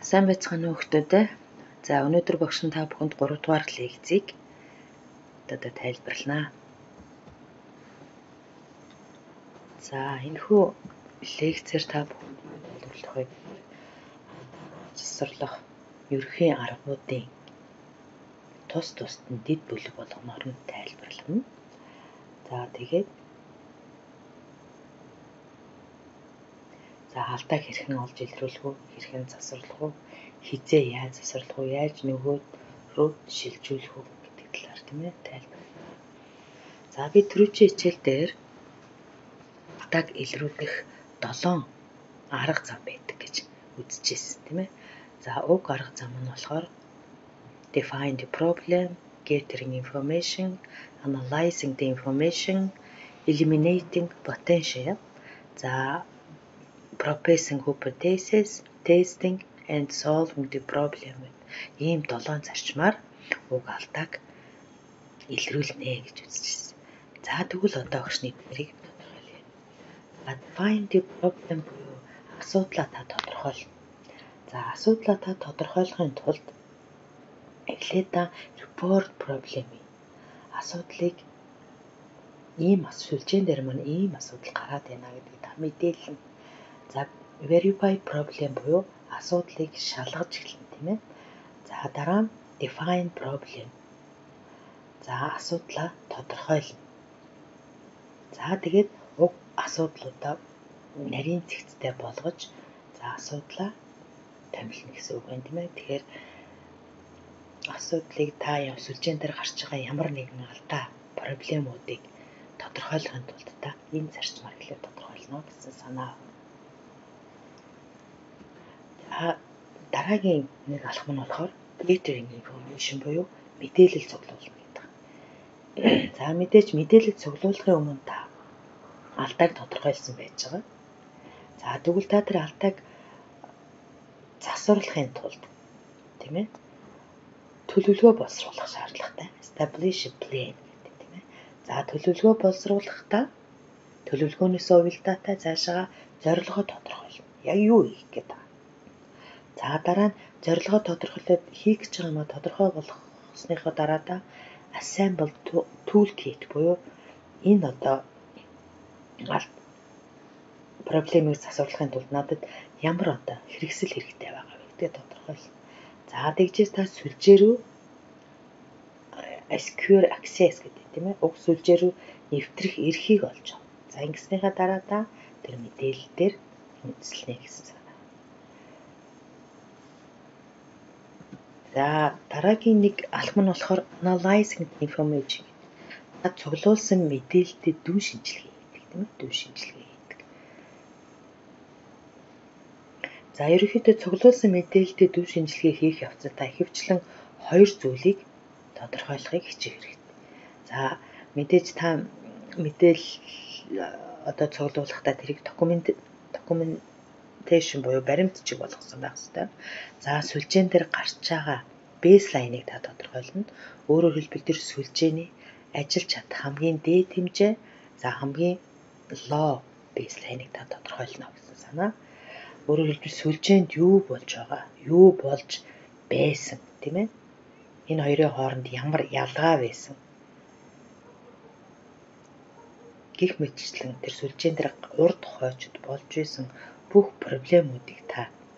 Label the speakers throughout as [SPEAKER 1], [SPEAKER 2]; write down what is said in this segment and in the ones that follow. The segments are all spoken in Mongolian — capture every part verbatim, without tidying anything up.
[SPEAKER 1] Сайн байцгаана уу хүүхдүүдээ. За өнөөдөр багш нь та бүхэнд гурав дугаар лекцийг одоо тайлбарлана. За энэхүү лекцээр та бүхэнд тайлбарлах вэ? Засварлах ерөнхий аргуудын тус тусад нь дэд бүлэг болгоноор нь тайлбарлана. За тэгээд За алдааг хэрхэн олж илрүүлэх үү, хэрхэн засварлах үү, хизээ яаж засварлах үү, яаж нөгөөд рүү шилжүүлэх үү гэдэг талаар тийм ээ тайлбарлана. За би түрүүчийн хичээл дээр алдааг илрүүлэх долоон арга зам байдаг гэж үзчихсэн тийм ээ. За уг арга зам нь болохоор define the problem, gathering information, analyzing the information, eliminating potential. За proposing hypothesis, testing and solving the problem. Ийм долоон зарчмаар уг алдааг илрүүлнэ гэж үзчихсэн. За тэгвэл одоо огшны нэрийг тодорхойлъё. Find the problem буюу асуудлаа та тодорхойлно. За асуудлаа та тодорхойлохын тулд эхлээд та report problem-ийн асуудлыг ийм асуулжийн дээр маань ийм асуудал гараад байна гэдгийг та мэдээлнэ. За verify problem буюу асуудлыг шалгаж эхэлнэ тийм ээ. За дараа нь define problem. За асуудлаа тодорхойлно. За тэгээд уг асуудлуудаа нарийн цэгцтэй болгож за асуудлаа томилно гэсэн үг байна тийм ээ. Тэгэхээр асуудлыг та яв сүлжээн дээр гарч байгаа ямар нэгэн алдаа проблемуудыг тодорхойлохын тулд та энэ зарчмаар эхлээд тодорхойлно гэсэн санаа. Дараагийн нэг алхам нь болохоор gathering information буюу мэдээлэл цуглуулна гэдэг. За мэдээж мэдээлэл цуглуулахын өмнө та алдааг тодорхойлсон байж байгаа. За тэгвэл та тэр алдааг засварлахын тулд тийм ээ төлөвлөгөө боловсруулах шаардлагатай. Establish a plan гэдэг тийм ээ. За төлөвлөгөө боловсруулахдаа төлөвлөгөөнөөс увилдаатай цаашаа зорилгоо тодорхойлно. Яг юу хийх гэдэг. За дараа нь зорилгоо тодорхойлоод хийх гэж байгаа юм тодорхой болгосныхоо дараа да assemble toolkit буюу энэ одоо проблемыг засварлахын тулд надад ямар одоо хэрэгсэл хэрэгтэй байгаа вэ гэдгээ тодорхойлно. За тэгжээс та сүлжээ рүү secure access гэдэг тийм ээ. Уг сүлжээ рүү нэвтрэх эрхийг олж авах. За ингэснийхаа дараа та тэр мэдээлэл дээр үндэслэнэ гэсэн санаа. За дараагийн нэг алхам нь болохоор analyzing information. Та цуглуулсан мэдээлэлтэд дүү шинжилгээ хийдэг тийм ээ. Дүү шинжилгээ хийдэг. За ерөнхийдөө цуглуулсан мэдээлэлтэд дүү шинжилгээ хийх явцад та ихэвчлэн хоёр зүйлийг тодорхойлохыг хичээх хэрэгтэй. За мэдээж та мэдээлэл одоо цуглуулахдаа тэрийг документ documentation буюу баримтчиг болгосон байх хэрэгтэй. За сүлжээн дээр гарч байгаа baseline-ыг та тодорхойлно. Өөрөөр хэлбэл тэр сүлжээний ажиллаж чадах хамгийн дээд хэмжээ, за хамгийн low baseline-ыг та тодорхойлно гэсэн санаа. Өөрөөр хэлбэл сүлжээнд юу болж байгаа, юу болж байсан тийм ээ. Энэ хоёрын хооронд ямар ялгаа байсан. Гэх мэтчлэн тэр сүлжээн дээр урд хойчод болж байсан бүх проблемуудыг та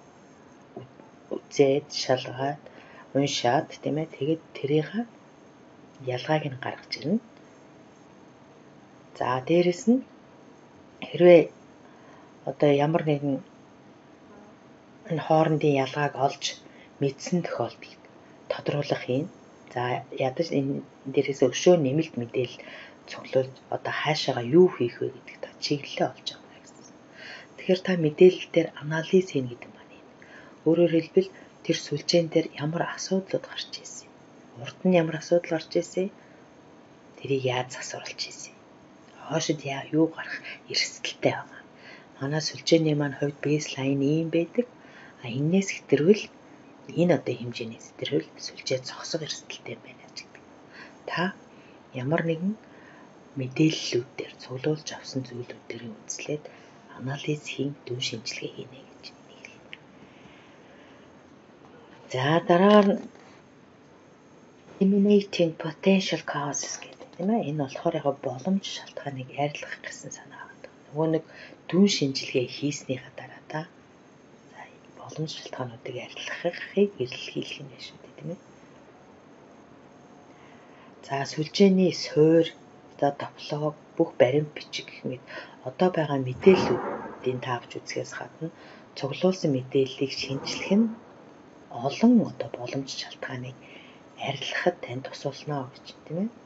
[SPEAKER 1] үзээд, шалгаад, уншаад тийм ээ. Тэгээд тэрийг ялгааг нь гаргаж ирнэ. За дээрэс нь хэрвээ одоо ямар нэгэн энэ хоорондын ялгааг олж мэдсэн тохиолдолд тодруулах юм. За ядаж энэ дээрээс өшөө нэмэлт мэдээлэл цуглуулж одоо хаашаага юу хийх вэ гэдэг та чиглэлээ олж авах гэсэн. Тэгэхээр та мэдээлэл дээр анализ хийнэ гэдэг маань юм. Өөрөөр хэлбэл тэр сүлжээн дээр ямар асуудлууд гарч ирсэн. Урд нь ямар асуудал гарч ирсэн. Тэрийг яаж засварлаж ирсэн. Хоошид яа юу гарах эрсдэлтэй байгаа. Манай сүлжээний маань хувьд baseline ийм байдаг. А энээс хэтэрвэл энэ одоо хэмжээний хэтэрвэл сүлжээ зогсох эрсдэлтэй байна гэдэг. Та ямар нэгэн мэдээллүүдээр цуглуулж авсан зүйлүүдээр үндэслээд анализ хийн, дүү шинжилгээ хийнэ гэж хэлнэ. За дараа нь eliminating potential causes гэдэг тийм ээ. Энэ болохоор яг боломж шалтгааныг арилгах гэсэн санаа байна. Нөгөө нэг дүн шинжилгээ хийснийхаа дараа та за боломж шалтгаануудыг арилгахыг илэрхийлэх юм байна шүү дээ тийм ээ. За сүлжээний суур, за товлог, бүх баримт бичиг гэх мэт одоо байгаа мэдээллүүдийн таавч үзэхээс гадна цуглуулсан мэдээллийг шинжлэх нь олон одоо боломж шалтгааныг арилгахад танд тусална гэж тийм ээ.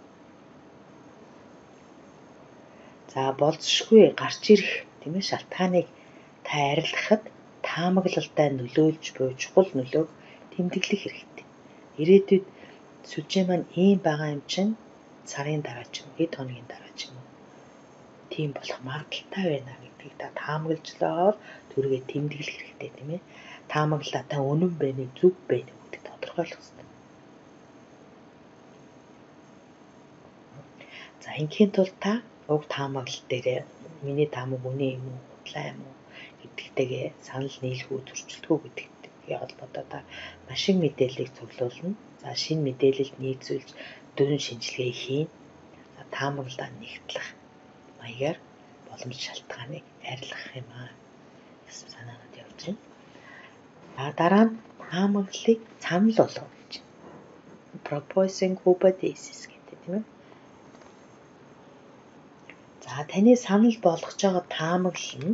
[SPEAKER 1] За болзошгүй гарч ирэх тийм ээ шалтгааныг та арилгахад таамаглалтай нөлөөлж буй чухал нөлөөг тэмдэглэх хэрэгтэй. Ирээдүйд сүлжээ маань ийм байгаа юм чинь сарын дараа ч юм хэд хоногийн дараа ч юм уу тийм болох магадaltaй байна гэдгийг та таамаглаж байгаагаар түргээ тэмдэглэх хэрэгтэй тийм ээ. Таамаглалаа та үнэн байна уу зөв байна уу гэдгийг тодорхойлох хэрэгтэй. За ингийн тулд та уг таамаглал дээр миний таамаг үнэн юм уу, худлаа юм уу гэдэгтэйгээ санал нийлэх үү, зөрчилдөгөө гэдэгтэй холбоотой та маш их мэдээллийг цуглуулна. За шинэ мэдээлэл нийцүүлж дүн шинжилгээ хийн. За таамаглалаа нэгтлэх маягаар боломж шалтгааныг арилгах юм аа гэсэн санаанууд явж байна. За дараа нь таамаглалыг санал болгох гэж. Proposing hypothesis гэдэг тийм ээ. За таны санал болгож байгаа таамаглал нь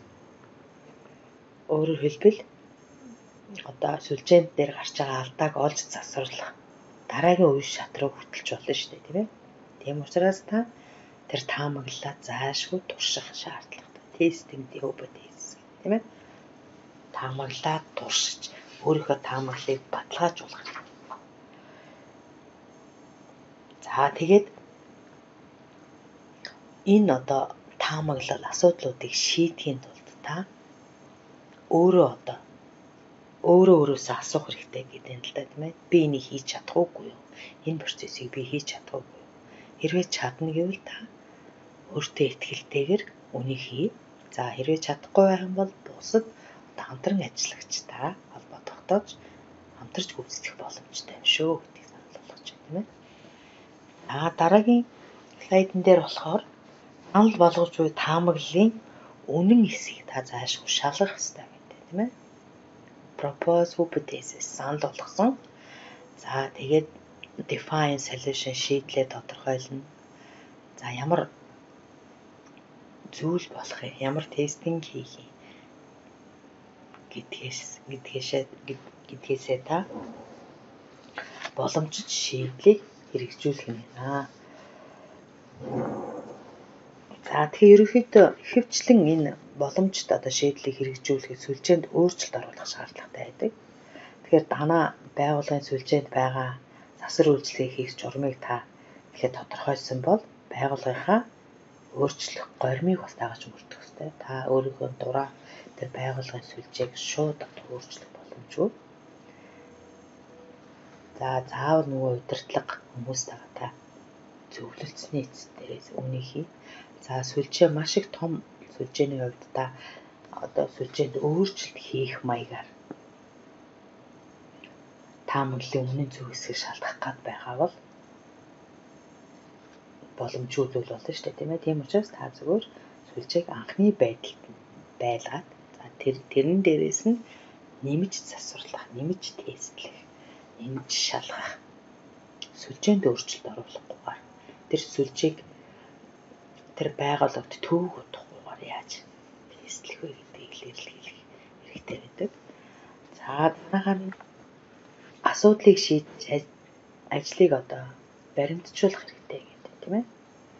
[SPEAKER 1] өөрөөр хэлбэл одоо сүлжээнд дээр гарч байгаа алдааг олж засварлах дараагийн үе шат руу хөтлөж болно шүү дээ тийм ээ. Тийм учраас та тэр таамаглалаа заашгүй турших шаардлагатай. Testing the hypothesis тийм ээ. Таамаглалаа туршиж өөрийнхөө таамаглалыг баталгаажуулах. За тэгээд энэ одоо таамаглал асуудлуудыг шийдэхийн тулд та өөрөө одоо өөрөө өөрөөсөө асуух хэрэгтэй гэдэг нь л да тийм ээ. Би энийг хийж чадах уугүй юу? Энэ процессыг би хийж чадах уугүй юу? Хэрвээ чадна гэвэл та өөртөө итгэлтэйгээр үнийг хий. За хэрвээ чадахгүй байх юм бол бусад хамтран ажиллагчтай холбоо тогтоож хамтарч гүйцэтгэх боломжтой юм шүү гэдгийг санал болгож байна тийм ээ. Аа дараагийн слайдн дээр болохоор санал болгож буй таамаглалын үнэн эсийг та заашгүй шалгах хэрэгтэй гэдэг тийм ээ. Propose hypothesis санал болгосон. За тэгээд define solution шийдлээ тодорхойлно. За ямар зүйл болох юм, ямар тестинг хийх юм гэдгээс гэдгээсээ гэдгээсээ та боломжит шийдлийг хэрэгжүүлэх юм байна. За тэгэхээр ерөнхийдөө ихэвчлэн энэ боломжит одоо шийдлийг хэрэгжүүлэхэд сүлжээнд өөрчлөлт оруулах шаардлагатай байдаг. Тэгэхээр данаа байгууллагын сүлжээнд байгаа засвар үйлчлэгийг хийх журмыг та ихэд тодорхойлсон бол байгууллагынхаа өөрчлөх гормыг бас дагаж мөрдөх ёстой. Та өөрийнхөө дураа тэр байгууллагын сүлжээг шууд өөрчлөх боломжгүй. За заавал нөгөө удирдлага хүмүүстэйгээ та зөвлөлдсөний эцэс дээрээс үнийг хий. За сүлжээ маш их том сүлжээний хувьд та одоо сүлжээнд өөрчлөлт хийх маягаар таамаглалын үнэн зөв хэсгийг шалгах гад байгаа бол боломжгүй зүйл болно шүү дээ тийм ээ. Тийм учраас та зөвхөн сүлжээг анхны байдалд байлгаад за тэр тэрэн дээрээс нь нэмж засварлах, нэмж тестлэх, нэмж шалгах сүлжээнд өөрчлөлт оруулахгүйгээр тэр сүлжээг тэр байгууллагт төвөг утгахгүйгээр яаж тестлэх вэ гэдгийг илэрлэх хэрэгтэй байдаг. За дараагаар нь асуудлыг шийдэж ажлыг одоо баримтжуулах хэрэгтэй гэдэг тийм ээ.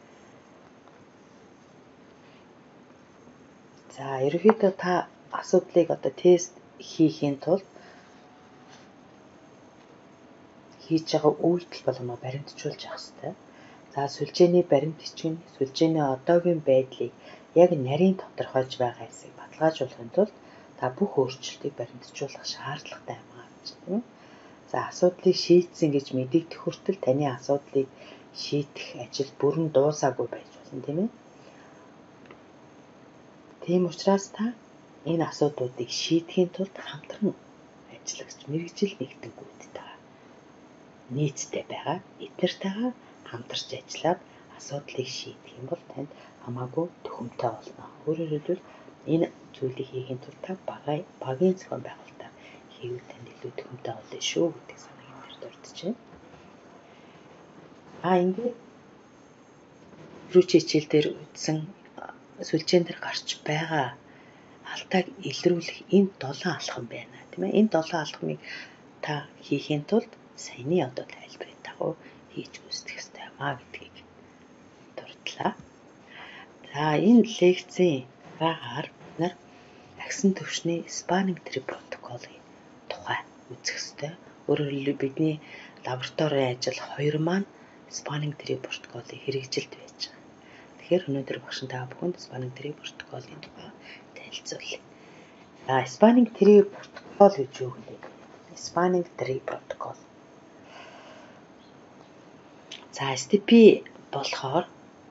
[SPEAKER 1] За ерөнхийдөө та асуудлыг одоо тест хийхийн тулд хийж байгаа үйлдэл болгоно баримтжуулж явах хэрэгтэй. За сүлжээний баримт бичиг нь сүлжээний одоогийн байдлыг яг нарийн тодорхойлж байгаа хэсгийг баталгаажуулахын тулд та бүх өөрчлөлтийг баримтжуулах шаардлагатай юм аа гэж тийм ээ. За асуудлыг шийдсэн гэж мэдэгдэх хүртэл таны асуудлыг шийдэх ажил бүрэн дуусаагүй байж болно тийм ээ. Тийм учраас та энэ асуудлуудыг шийдэхийн тулд хамтран ажиллагч мэргэжил нэгдэнгүүдтэй нийцтэй байгаа эднэртэйгээ хамтарч ажиллаад асуудлыг шийдэх юм бол танд хамаагүй төхөмтэй болно. Өөрөөр хэлбэл энэ зүйлийг хийхин тулд та багай багийн зохион байгуулалтаар хийвэл танд илүү төхөмтэй болно шүү гэдэг санааг энэ дээр дурдж байна. А ингээд рүү чичил дээр үтсэн сүлжээн дээр гарч байгаа алдааг илрүүлэх энэ долоон алхам байна тийм ээ. Энэ долоон алхмыг та хийхин тулд саяны одоо тайлбарыг дагуу хийж үзэх ёстой маа гэдгийг дурдлаа. За энэ лекцийн дараагаар бид нар агсан төвшний Spanning Tree протоколын тухай үзэх ёстой. Өөрөөр хэлбэл бидний лабораторийн ажил хоёр маань Spanning Tree протоколыг хэрэгжилд байж байгаа. Тэгэхээр өнөөдөр багш та бүхэнд Spanning Tree протоколын тухай танилцуулъя. За Spanning Tree протокол гэж юу вэ? Spanning Tree протокол. За эс ти пи болохоор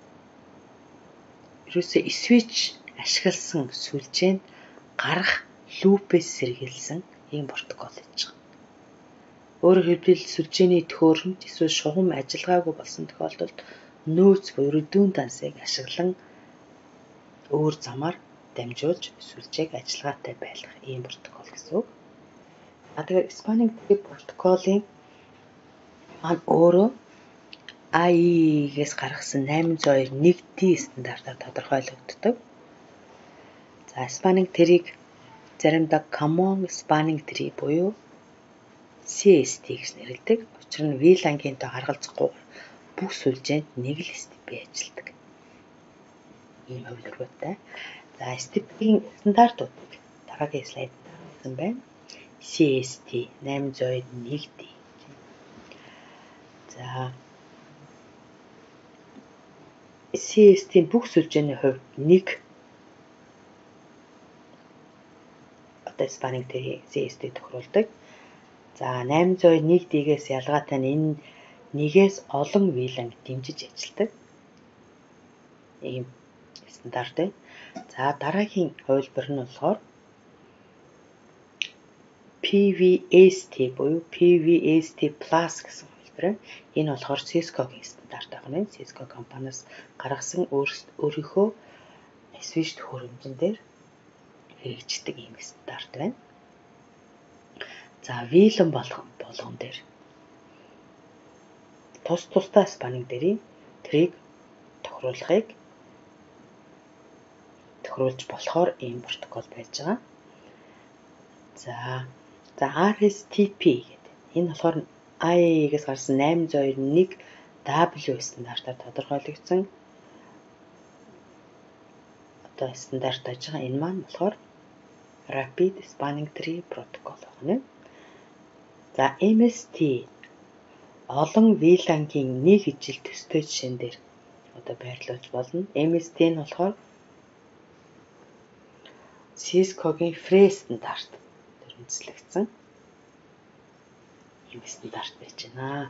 [SPEAKER 1] ерөөсөө switch ашигласан сүлжээнд гарах лупээс сэргийлсэн ийм протокол гэж байна. Өөрөөр хэлбэл сүлжээний төхөөрөмж эсвэл шугам ажиллагаагүй болсон тохиолдолд нөөц буюу redundancy-г ашиглан өөр замаар дамжуулж сүлжээг ажиллагаатай байлгах ийм протокол гэсэн үг. А тэгэхээр Spanning Tree протоколын маань өөрөө ай и и-гээс гаргасан найман зуун хоёр нэг ди стандартаар тодорхойлогддог. За Spanning Tree-г заримдаа Common Spanning Tree буюу си эс ти гэж нэрлэдэг. Учир нь ви лангийнтэй харгалзахгүй бүх сүлжээнд нэг л эс ти пи ажилладаг. Ийм хувилбартай. За эс ти пи-ийн стандартуудыг дараагийн слайд тавьсан байна. си эс ти найман зуун нэг ди. За си эс ти-ийн бүх сүлжээний хувьд нэг одоо Spanning Tree си эс ти тохируулдаг. За найман зуун нэг ди-гээс ялгаатай нь энэ нэгээс олон виланг дэмжиж ажилладаг. Ийм стандарт байна. За дараагийн хувилбар нь болохоор пи ви эс ти буюу пи ви эс ти Plus гэсэн хувилбар. Энэ болохоор Cisco-гийн стандарт байна. Cisco компаниас гаргасан өөрийнхөө switch төхөөрөмжн дээр хэрэгждэг ийм стандарт байна. За вилан болгон болгон дээр тус тусдаа Spanning Tree трийг тохируулахыг тохируулж болохоор ийм протокол байж байгаа. За за ар эс ти пи гэдэг. Энэ болохоор ай и и-гээс гарсан найман зуун хоёр нэг дабл ю стандартаар тодорхойлогдсон одоо стандарт байж байгаа. Энэ маань болохоор Rapid Spanning Tree протокол байна. За эм эс ти олон вилангийн нэг ижил төстэй жишээн дээр одоо байрлуулж болно. эм эс ти нь болохоор Cisco-гийн Free стандарт дээр үндэслэгдсэн ийм стандарт байж байна.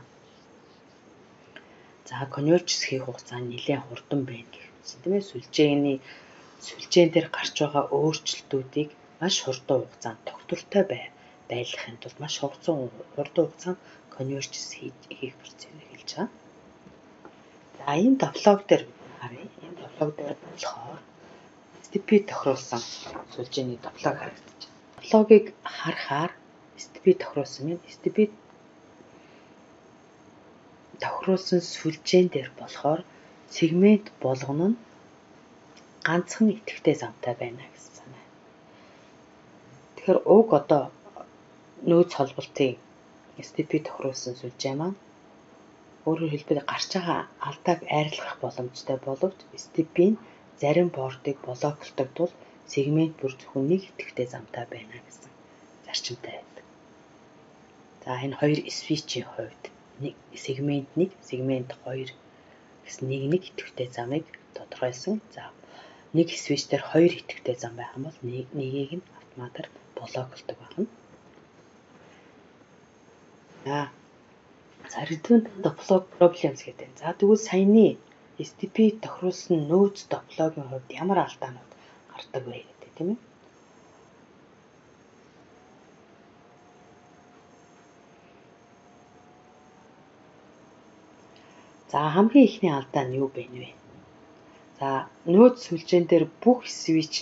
[SPEAKER 1] За convergence хийх хугацаа нь нэлээд хурдан байна гэх үгсэн тийм ээ. Сүлжээний сүлжээн дээр гарч байгаа өөрчлөлтүүдийг маш хурдан хугацаанд тогтвортой бай байлгахын тулд маш хурдан хурдан хугацаанд convergence хийх процесс эхэлж байгаа. За энэ тавлог дээр харъя. Энэ тавлог дээр болохоор эс ти пи тохируулсан сүлжээний тавлог харагдаж байна. Тавлогийг харахаар эс ти пи тохируулсан юм. эс ти пи тохируулсан сүлжээн дээр болохоор сегмент болгоно нь ганцхан идэвхтэй замтай байна гэсэн санаа. Тэгэхээр уг одоо нөөц холболтын эс ти пи тохируулсан сүлжээ маань өөрөөр хэлбэл гарч байгаа алдааг айрлах боломжтой боловч эс ти пи-ийн зарим бордыг блоклдог тул сегмент бүр зөвхөн нэг идэвхтэй замтай байна гэсэн зарчимтай байдаг. За энэ хоёр switch-ийн хувьд нэг сегмент нэг, сегмент хоёр гэсэн нэг нэг идэвхтэй замыг тодорхойлсон. За нэг switch дээр хоёр идэвхтэй зам байх юм бол нэгийг нь автоматар блоклдог байна. За за redundant topology problems гэдэг. За тэгвэл саяны эс ти пи тохируулсан нөөц топологийн хувьд ямар алдаанууд гардаг вэ гэдэг тийм ээ. За хамгийн ихний алдаа нь юу бэ нэ? За нөөц сүлжээн дээр бүх switch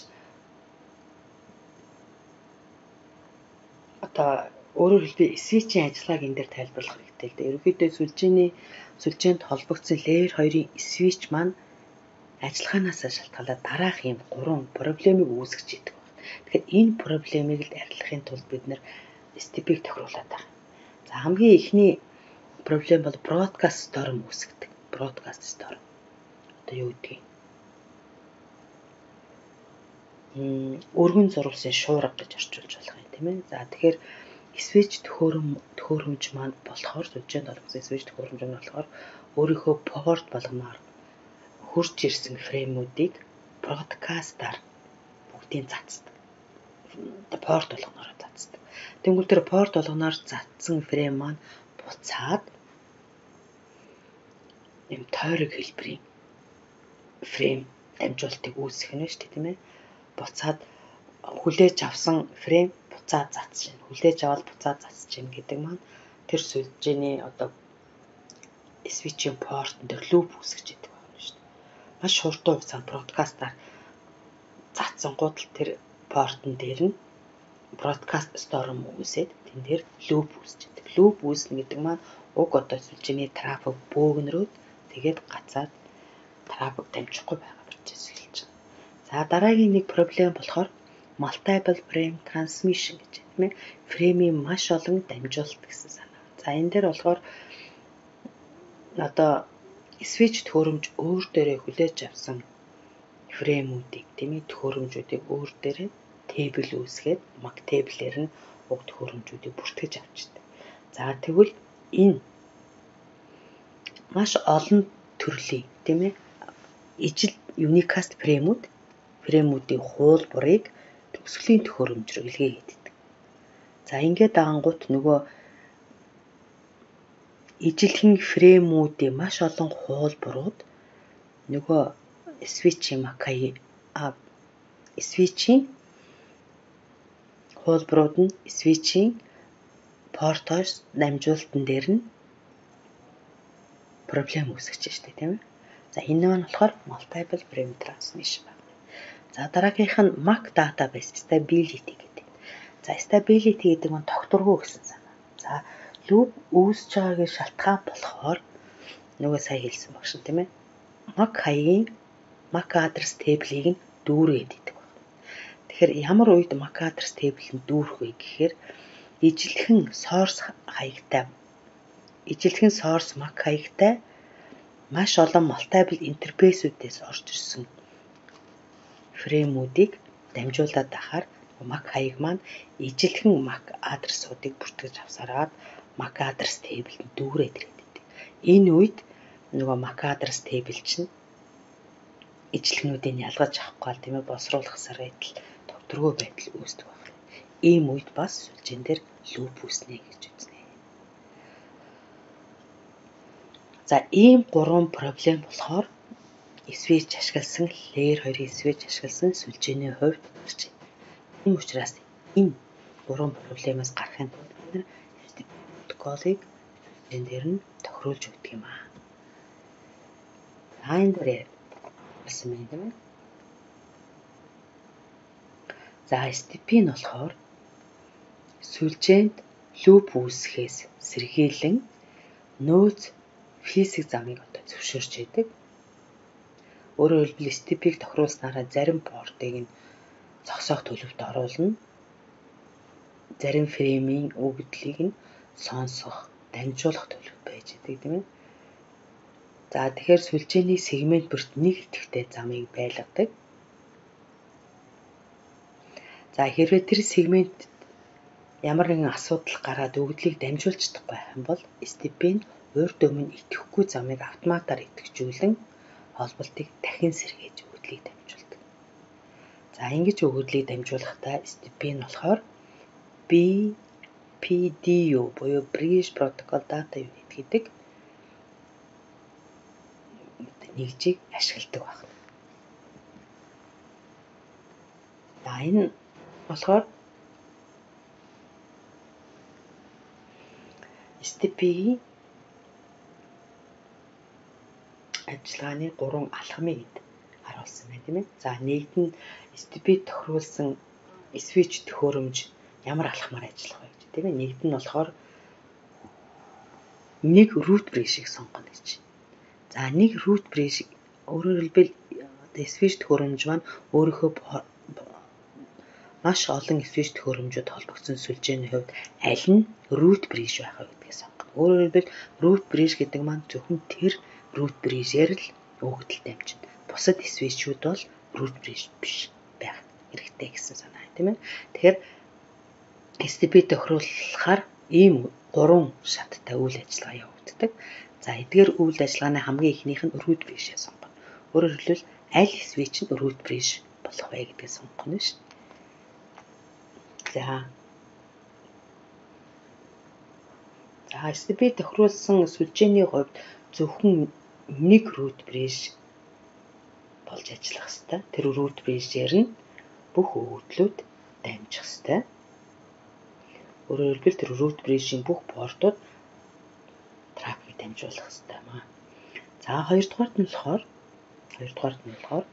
[SPEAKER 1] одоо өөрөөр хэлбэл switch-ийн ажиллагааг энэ дээр тайлбарлах хэрэгтэй л дээ. Ерөнхийдөө сүлжээний сүлжээнд холбогдсон layer хоёрын switch маань ажиллагаанаас шалтгаалаад дараах юм гурван проблемыг үүсгэж идэг байна. Тэгэхээр энэ проблемыг л арилгахын тулд бид нэр степийг тохируулаад байгаа. За хамгийн ихний проблем бол broadcast storm үүсгдэг. Broadcast storm. Одоо юу гэдгийг? Мм өргөн зурвалсын шуурга гэж орчуулж болох юм тийм ээ. За тэгэхээр switch төхөөрөм төхөөрөмж маань болохоор сүлжээнд олгосон switch төхөөрөмж нь болохоор өөрийнхөө port болгоноор хурж ирсэн фреймүүдийг broadcast-аар бүгдийг цацдаг. Порт болгоноор цацдаг. Тэнгүүл тэр порт болгоноор цацсан фрейм маань буцаад юм тойрог хэлбэрийн фрейм дамжуулалтыг үүсгэх нь шүү дээ тийм ээ. Буцаад хүлээж авсан фрейм буцаад цацж байна. Хүлээж аваад буцаад цацж байна гэдэг маань тэр сүлжээний одоо switch-ийн портон дээр луп үүсгэж идэг байна шүү дээ. Маш хурдан хугацаанд broadcast-аар цацсан гутал тэр портон дээр нь broadcast storm үүсээд тэн дээр луп үүсэж идэг. Луп үүснэ гэдэг маань уг одоо сүлжээний трафик бөөгнөрөөд тэгээд гацаад трафик дамжихгүй байгаа процесс эхэлж байгаа. За дараагийн нэг проблем болохоор multiple frame transmission гэж тийм ээ. Фреймийн маш олон дамжуулалт гэсэн санаа. За энэ дээр болохоор одоо switch төхөөрөмж өөр дээрээ хүлээж авсан фреймүүдийг тийм ээ төхөөрөмжүүдийг өөр дээрээ тейбл үүсгээд mag table-ээр нь уг төхөөрөмжүүдийг бүртгэж авчдаг. За тэгвэл энэ маш олон төрлийн тийм ээ ижил unicast фреймүүд фреймүүдийн хуулбарыг төгсгөлийн төхөөрөмж рүү илгээгээд. За ингээд даангууд нөгөө ижилхэн фреймүүдийн маш олон хуулбарууд нөгөө switch-ийн макай а switch-ийн хуулбарууд нь switch-ийн портоос дамжуулалтан дээр нь проблем үүсгэж штэ тийм ээ. За энэ нь болохоор multiple frame transmission байна. За дараагийнх нь Mac database stability гэдэг. За stability гэдэг нь тогтворгүй гэсэн санаа. За loop үүсэж байгаагийн шалтгаан болохоор нөгөө сая хэлсэн баг шин тийм ээ. Mac хаягийн Mac address table-ийг нь дүүргээд идэг байна. Тэгэхээр ямар үед Mac address table нь дүүрэх вэ гэхээр ижилхэн source хаягтай ижилхэн source Mac хаягтай маш олон multiple интерфейсүүдээс орж ирсэн фреймүүдийг дамжуулаад байхаар Mac хаяг маань ижилхэн Mac адресуудыг бүртгэж авсараад Mac address table нь дүүрээд ирээд. Энэ үед нөгөө Mac address table чинь ижилхнүүдийг ялгаж авахгүй бол тийм ээ босруулах сарайтал тогтворгүй байдал үүсдэг байна. Ийм үед бас сүлжээн дээр loop үүснэ гэж үзнэ. За ийм гурван проблем болохоор switch ашигласан layer хоёрын switch ашигласан сүлжээний хувьд гарч байна. Тийм учраас энэ гурван проблемаас гарахын тулд бид нэр протоколыг сүлжээн дээр нь тохируулж өгдөг юм аа. Айн дээр болсон юм тийм ээ. За step нь болохоор сүлжээнд loop үүсгэхээс сэргийлэн нөөц физик замыг одоо зөвшөөрч яадаг. Өөрөөр хэлбэл step-ийг тохируулснараа зарим портыг нь зогсоох төлөвт оруулна. Зарим фреймийн өгөгдлийг нь сонсох, дамжуулах төлөв байж идэг тийм ээ. За тэгэхээр сүлжээний сегмент бүрт нэг идэвхтэй замыг байлгадаг. За хэрвээ тэр сегмент ямар нэгэн асуудал гараад өгөгдлийг дамжуулж чадахгүй юм бол step-ийн урд өмнө идэвхгүй замыг автоматар идэвхжүүлэн холболтыг дахин сэргээж өгөгдлийг дамжуулдаг. За ингэж өгөгдлийг дамжуулахдаа step-ийн болохоор B P D U буюу Bridge Protocol Data Unit гэдэг нэгжийг ашигладаг байна. За энэ болохоор step-ийн ажиллагааны гурван алхмыг харуулсан байна тийм ээ. За нэгд нь степид тохируулсан свич төхөөрөмж ямар алхмаар ажиллах вэ гэж тийм ээ. Нэгд нь болохоор нэг root bridge-ийг сонгоно гэж. За нэг root bridge өөрөөр хэлбэл switch төхөөрөмж маань өөрийнхөө маш олон switch төхөөрөмжөд холбогдсон сүлжээний хувьд аль нь root bridge байх вэ гэдгийг сонгоно. Өөрөөр хэлбэл root bridge гэдэг маань зөвхөн тэр root bridge-ээр л өгөгдөл дамжина. Бусад switch-үүд бол root bridge биш байх хэрэгтэй гэсэн санаа тийм ээ. Тэгэхээр степид тохируулахаар ийм гурван шаттай үйл ажиллагаа явагддаг. За эдгээр үйл ажиллагааны хамгийн ихнийх нь root bridge-ээ сонгоно. Өөрөөр хэлбэл аль switch нь root bridge болох вэ гэдгийг сонгоно шүү дээ. За За степид тохируулсан сүлжээний хувьд зөвхөн нэг root bridge болж ажиллах ёстой. Тэр root bridge-ээр нь бүх өгөгдлүүд дамжих ёстой. Өөрөөр хэлбэл тэр root bridge-ийн бүх портууд трафик дамжуулах ёстой юм аа. За хоёрдугаарт нь болохоор хоёрдугаарт нь болохоор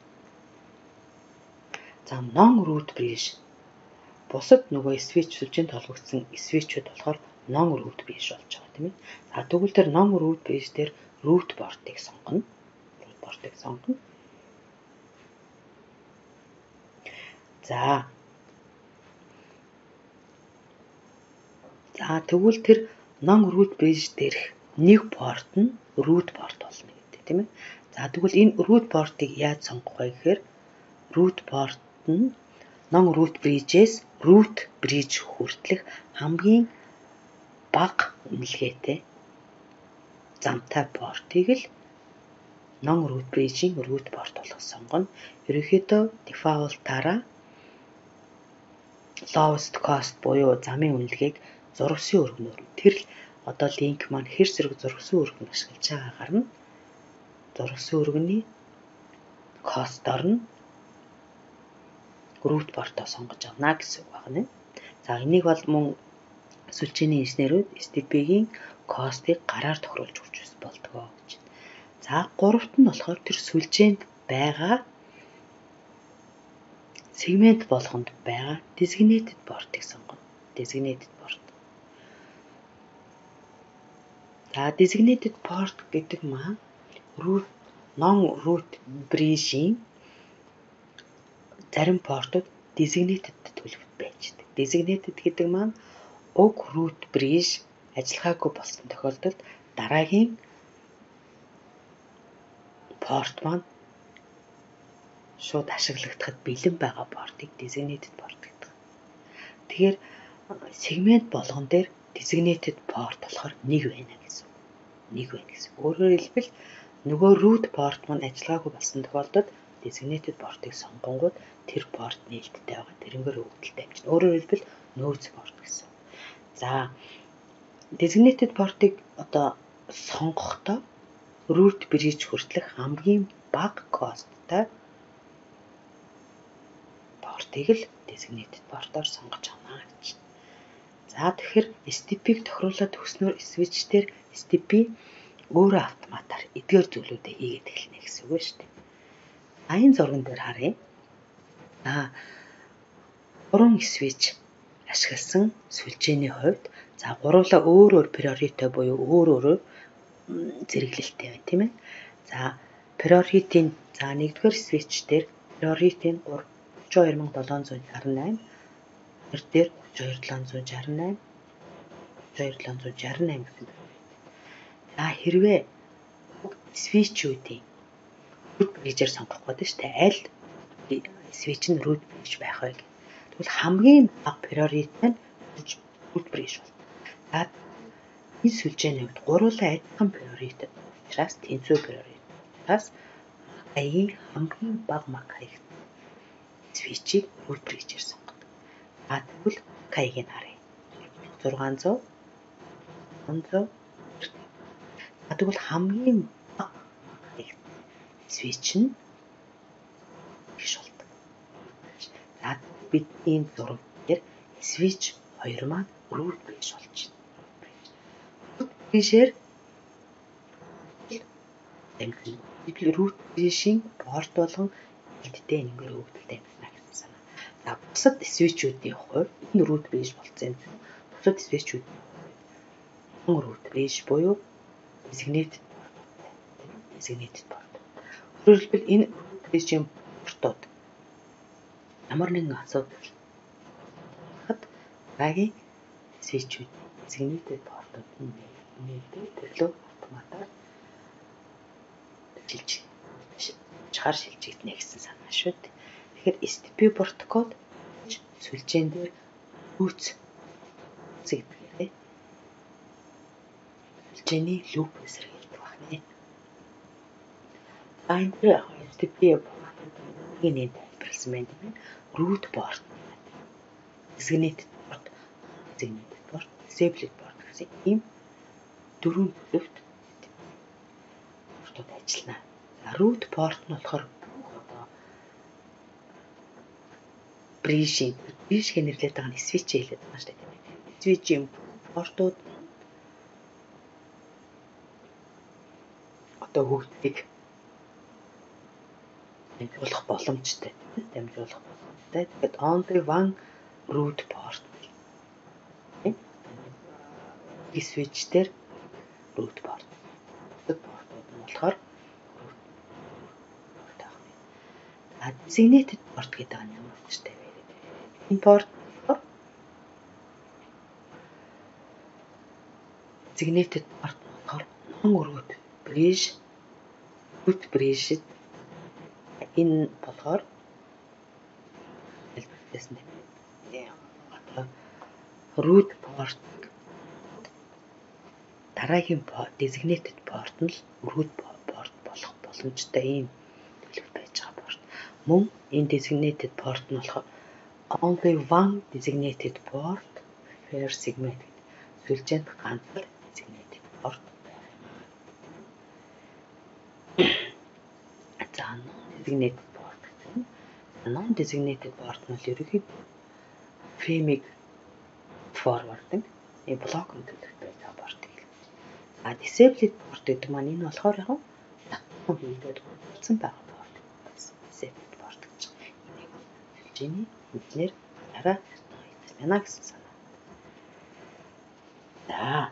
[SPEAKER 1] за non root bridge бусад нөгөө switch сүлжээнд холбогдсон switch-уд болохоор non root bridge болж байгаа тийм ээ. За тэгвэл тэр non root bridge дээр root port-ыг сонгоно. Root port-ыг сонгоно. За За тэгвэл тэр non root bridge дээрх нэг порт нь root port болно гэдэг тийм ээ. За тэгвэл энэ root port-ыг яаж сонгох вэ гэхээр root port нь non root bridge-ээс root bridge хүртэлх хамгийн бага үнэлгээтэй замтай портыг л non root bridge-ийн root port болгох сонгоно. Ерөнхийдөө default-аараа lowest cost буюу замын үнэлгээг зурвасын өргөнөөр тэр л одоо линк маань хэр зэрэг зурвасын өргөн ашиглаж байгаагаар нь зурвасын өргөний cost-оор нь root port-оо сонгож авна гэсэн үг байна. За энийг бол мөн сүлжээний инженерүүд степигийн cost-ыг гараар тохируулж өгч болдгоо гэж. За гуравт нь болохоор тэр сүлжээнд байгаа сегмент болгонд байгаа designated port-ыг сонгоно. Designated port. За designated port гэдэг маань root non root bridge-ийн зарим портууд designated төлөвт байждаг. Designated гэдэг маань уг root bridge ажиллахаагүй болсон тохиолдолд дараагийн порт маань шууд ашиглагдахад бэлэн байгаа портыг designated port гэдэг. Тэгэхээр сегмент болгон дээр designated port болохоор нэг байна гэсэн. Нэг байна гэсэн. Өөрөөр хэлбэл нөгөө root port маань ажиллагаагүй болсон тохиолдолд designated port-ыг сонгонгууд тэр порт нээлттэй байгаа. Тэрнгээр өгөгдөлтэй амжина. Өөрөөр хэлбэл нөөц порт гэсэн. За designated port-ыг одоо сонгохдоо root bridge хүртэлх хамгийн бага cost-тай портыг л designated port-оор сонгож авна гэж. За тэгэхээр степийг тохируулаад өгснөөр switch дээр степи өөрөө автоматар эдгээр зүйлүүдээ хийгээд эхэлнэ гэсэн үг шүү дээ. А энэ зурган дээр харъя. А гурван switch ашигласан сүлжээний хувьд за гуруула өөр өөр priority буюу өөр өөр зэрэглэлтэй байна тийм ээ. За priority-ийн за нэгдүгээр switch дээр priority нь гурван хоёр мянга седем шарп eight, тэр дээр гурван хоёр седем шарп eight, хоёр седем шарп eight гэсэн. За хэрвээ switch-үүдийн root bridge-ээр сонгох гэдэг шүү дээ. Аль switch нь root bridge байх вэ? Тэгвэл хамгийн бага priority нь root bridge болно. За энэ сүлжээний хувьд гуруулаа адилхан priority учраас тэнцүү priority. Бас аягийн хамгийн бага мак хаяг switch-ийг root bridge-ээр сонгодог. А тэгвэл хаягийг нь харъя. зургаан зуун, гурван зуун. А тэгвэл хамгийн бага хаяг switch нь гэж болдог. За бид ийм зураг дээр switch хоёр маань root bridge болж байна. Root bridge-ээр дамжин root bridge-ийн порт болгон хилттэй нэгээр өгдөлтэй байна гэсэн санаа. За бусад switch-үүдийн хувьд энэ root bridge болцсон юм. Бусад switch-үүд root bridge буюу designated designated port. Өөрөөр хэлбэл энэ root bridge-ийн портууд ямар нэгэн асуудал хад багийн switch-үүд designated port-ууд нэртэй төлөв автоматар шилж чаар шилжигдэнэ гэсэн санаа шүү дээ. Тэгэхээр эс ти пи протокол сүлжээн дээр үүс зэгдгээрээ сүлжээний луп эсэргээлдэг байна. Аа энэ эс ти пи-ийн нэг тайлбарласан байна тийм ээ. Root port, designated port, designated port, disabled port гэсэн ийм дөрвөн төлөвт портууд ажиллана. Root port нь болохоор bridge, bridge гэж нэрлэдэг байгаа нь switch хэлээд байгаа шүү дээ. Switch-ийн портууд одоо хөгжлийг дамжуулах боломжтой. Дамжуулах боломжтой. Тэгээд only one root port. И switch дээр root port. Root port-ууд нь болохоор а designated port гэдэг нь ямар учиртай вэ? Энэ port designated port болохоор non root bridge root bridge энэ болохоор хэлбэрсэн дээ. Root port дараагийн designated port нь л root port болох боломжтой ийм төлөв байж байгаа port. Мөн энэ designated port нь болохоор only one designated port per segment сүлжээнд ганц л designated port байна. За designated port. Non designated port нь ерөнхийдөө фреймийг forward-ыг и блок төлөвтэй байгаа port. А disabled port гэдэг маань энэ болохоор яг хийгээд болсон байгаа port. Disabled port гэж. Энийг сүлжээний эднэр дараа байна гэсэн санаа. За.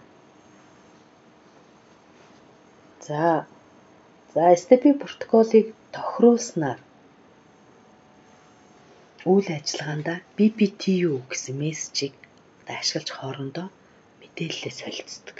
[SPEAKER 1] За. За эс ти пи протоколыг тохируулснаар үйл ажиллагаанд би би ти ю гэсэн мессежийг ашиглаж хоорондоо мэдээлэлээ солилцдог.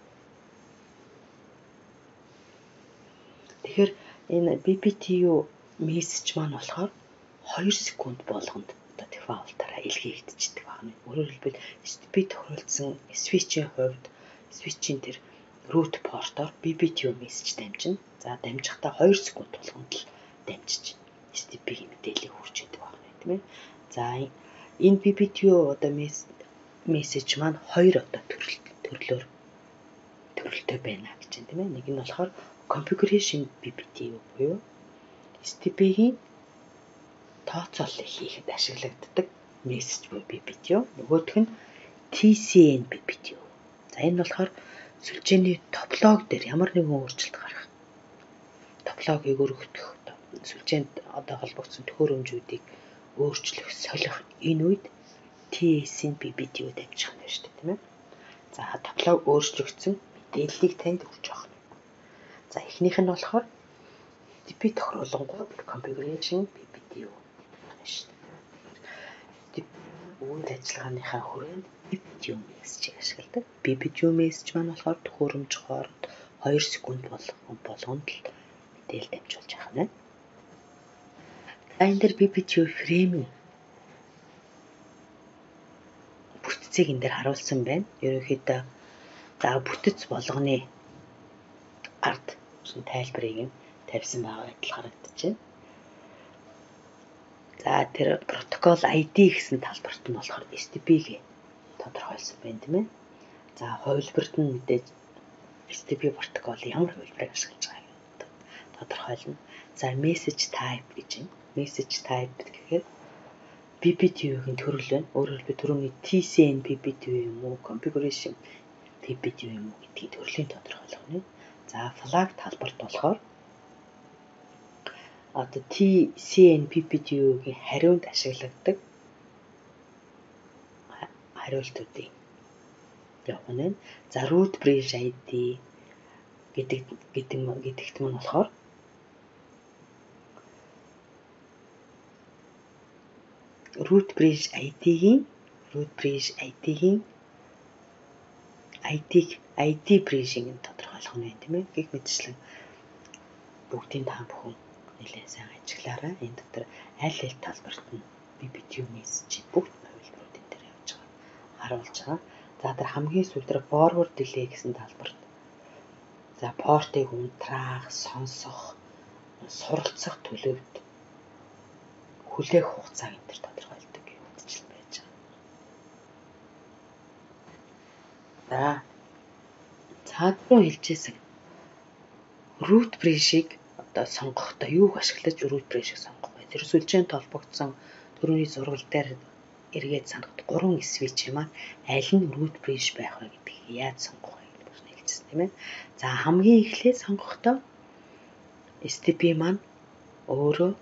[SPEAKER 1] Тэгэхээр энэ би би ти ю мессеж маань болохоор хоёр секунд болгонд одоо дефолтаараа илгээгдчихдэг байна. Өөрөөр хэлбэл эс ти пи тохируулсан switch-ийн хувьд switch-ийн тэр root port-оор би би ти ю мессеж дамжина. За дамжихдаа хоёр секунд болгонд л дамжиж эс ти пи-ийн мэдээллийг хүрч идэг байна тийм ээ. За энэ би би ти ю одоо мессеж маань хоёр одоо төрөл төрлөөр төрөлтэй байна гэж байна тийм ээ. Нэг нь болохоор configuration би би ти ю буюу эс ти пи-ийн тооцооллыг хийхэд ашиглагддаг мессеж буюу би би ти ю. Нөгөөх нь ти си эн би би ти ю. За энэ болохоор сүлжээний топологи дээр ямар нэгэн өөрчлөлт гарах. Топологиг өргөдөх сүлжээнд одоо холбогдсон төхөөрөмжүүдийг өөрчлөх, солих энэ үед ти эс эн би би ти ю дамжих нь шүү дээ тийм ээ. За топологи өөрчлөгдсөн мэдээллийг танд өгч байгаа. За эхнийх нь болохоор ти пи тохируулгууд configuration би би ти ю байна шүү дээ. Үйл ажиллагааныхаа хүрээнд би би ти ю мессежийг ашигладаг. би би ти ю мессеж маань болохоор төхөөрөмж хооронд хоёр секунд болгонд л мэдээлэл дамжуулж байгаа юм. За энэ дэр би би ти ю фреймийн бүтцийг энэ дэр харуулсан байна. Ерөнхийдөө за бүтц болгоны ард тайлбарыг нь тавьсан байгаа байдал харагдаж байна. За тэр протокол ай ди гэсэн талбарт нь болохоор эс ти пи-г тодорхойлсон байна тийм ээ. За хувилбарт нь мэдээж эс ти пи протокол ямар хувилбарыг ашиглаж байгааг тодорхойлно. За message type гэж байна. Message type гэхээр би би ти ю-гийн төрөл байна. Өөрөөр хэлбэл түрүүний ти си эн би би ти ю юм уу, configuration би би ти ю юм уу гэдгийг төрлийн тодорхойлгоно. За flag талбарт болохоор одоо T C N P P T U-гийн хариунд ашигладаг хариултуудыг явах нь. За root bridge I D гэдэг гэдэг гэдэгт мань болохоор root bridge I D-гийн root bridge I D-гийн I D I D bridge-ийг тодорхойлох нь тийм ээ. Гэх мэтчлэн бүгдийн та бүхэн нэлээд сайн ажиглаарай. Энэ дотор аль аль талбарт нь P P T U message бүгд хувилбарууд энэ дээр явж байгаа харуулж байгаа. За тэр хамгийн сүүл дээр forward delay гэсэн талбарт за портыг унтраах, сонсох, суралцах төлөвт хүлээх хугацааг энэ төр тодорхойлдог гэх мэтчил байж байгаа. За цаад руу хэлжсэн root bridge-ийг одоо сонгохдоо юуг ашиглаж root bridge-ийг сонгох вэ? Тэр сүлжээнд толбогдсон төрөний зургал дээр эргээд санахад гурван switch юм аа. Аль нь root bridge байх вэ гэдгийг яаж сонгох вэ гэж хэлжсэн тийм ээ. За хамгийн эхлээд сонгохдоо S T P маань өөрөө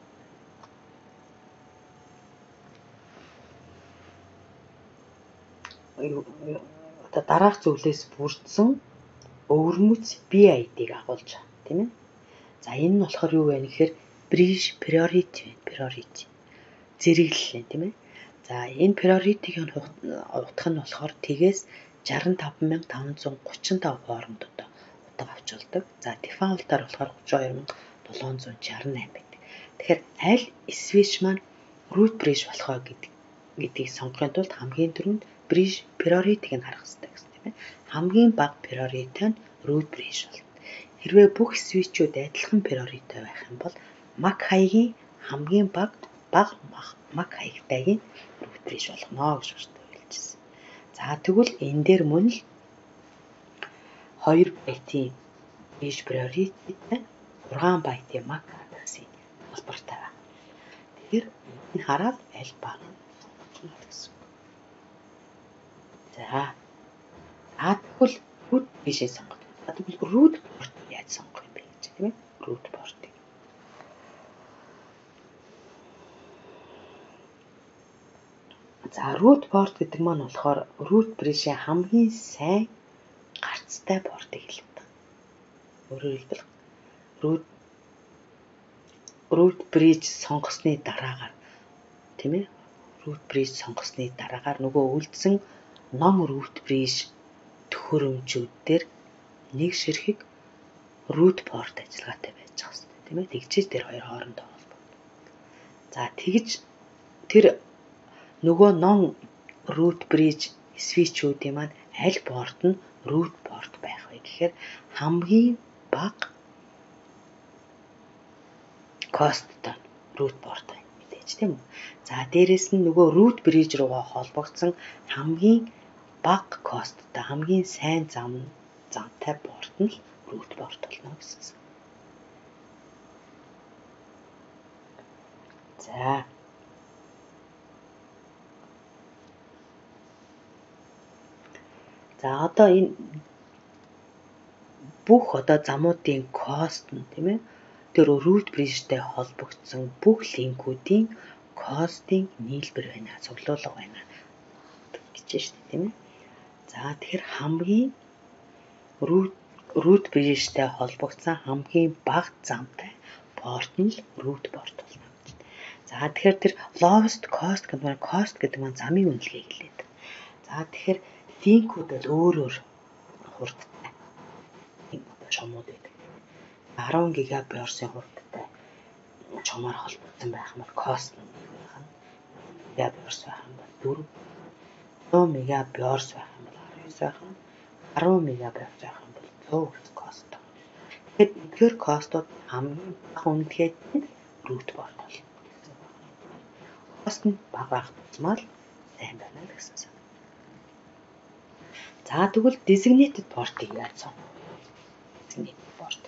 [SPEAKER 1] одоо дараах зөвлөөс бүрдсэн өвөрмөц B I D-г агуулж байгаа тийм ээ. За энэ нь болохоор юу вэ гэхээр bridge priority priority зэрэглэл тийм ээ. За энэ priority-гийн утга нь болохоор тгээс шестдесет и пять мянга тавнцад гуравч таван хоорондоо утга авч болдог. За default-аар болохоор тридцать и два мянга седемсот шестьдесят восемь байдаг. Тэгэхээр аль switch маань root bridge болох вэ гэдэг гэдгийг сонгохын тулд хамгийн түрүүнд bridge priority-г нь харах хэрэгтэй гэсэн тийм ээ. Хамгийн бага priority нь root bridge болно. Хэрвээ бүх switch-үүд адилхан priority байх юм бол MAC хаягийн хамгийн бага бага MAC хаягтайгийн root bridge болгоно гэж хэлжсэн. За тэгвэл энэ дээр мөн л хоёр байтын bridge priority-тэй гурван байтын MAC address-ийн холбоотой байна. Тэгэхээр энэ хараад аль баг гэсэн. За аа тэгвэл root bridge-ийг сонгох. Тэгвэл root port яаж сонгох юм бэ гэж тийм ээ. Root port-ыг. За root port гэдэг маань болохоор root bridge-ийн хамгийн сайн гарцтай портыг хэлдэг. Өөрөөр хэлбэл root root bridge сонгосны дараагаар тийм ээ. Root bridge сонгосны дараагаар нөгөө үлдсэн non root bridge төхөөрөмжүүд дээр нэг ширхэг root port ажиллагаатай байж байгаа хэрэгтэй тийм ээ. Тэгжээж тэр хоёр хоорондоо холбоотой. За тэгж тэр нөгөө non root bridge switch-үүдийн маань аль порт нь root port байх вэ гэхээр хамгийн бага cost-тай root port байна мэдээж тийм үү. За дээрэс нь нөгөө root bridge руугаа холбогдсон хамгийн бага cost-тай хамгийн сайн зам замтай порт нь root port болно гэсэн. За За одоо энэ бүх одоо замуудын cost нь тийм ээ тэр root bridge-тэй холбогдсон бүх линкүүдийн cost-ийн нийлбэр байна, цуглуулга байна гэж штэ тийм ээ. За тэгэхээр хамгийн root root bridge-тэй холбогдсон хамгийн бага замтай порт нь root port болно гэж. За тэгэхээр тэр lowest cost гэдэг нь cost гэдэг нь замын үнэлгээг хэлээд. За тэгэхээр линкүүд бол өөр өөр хурдтай чомууд байдаг. десять гигабайт-ийн хурдтай чомоор холбогдсон байх юм бол cost нь байх нь гигабайт байх юм бол дөрөв, сто мегабайт байх юм бол арван девять байх нь, гаруй мегабайт байх юм бол зуун cost. Тэгэхээр эдгээр cost-ууд хамгийн бага үнэлгээд root port болно. Cost нь бага байх тусмал сайн байна гэсэн. За тэгвэл designated port-ыг яаж сонгох вэ? Designated port.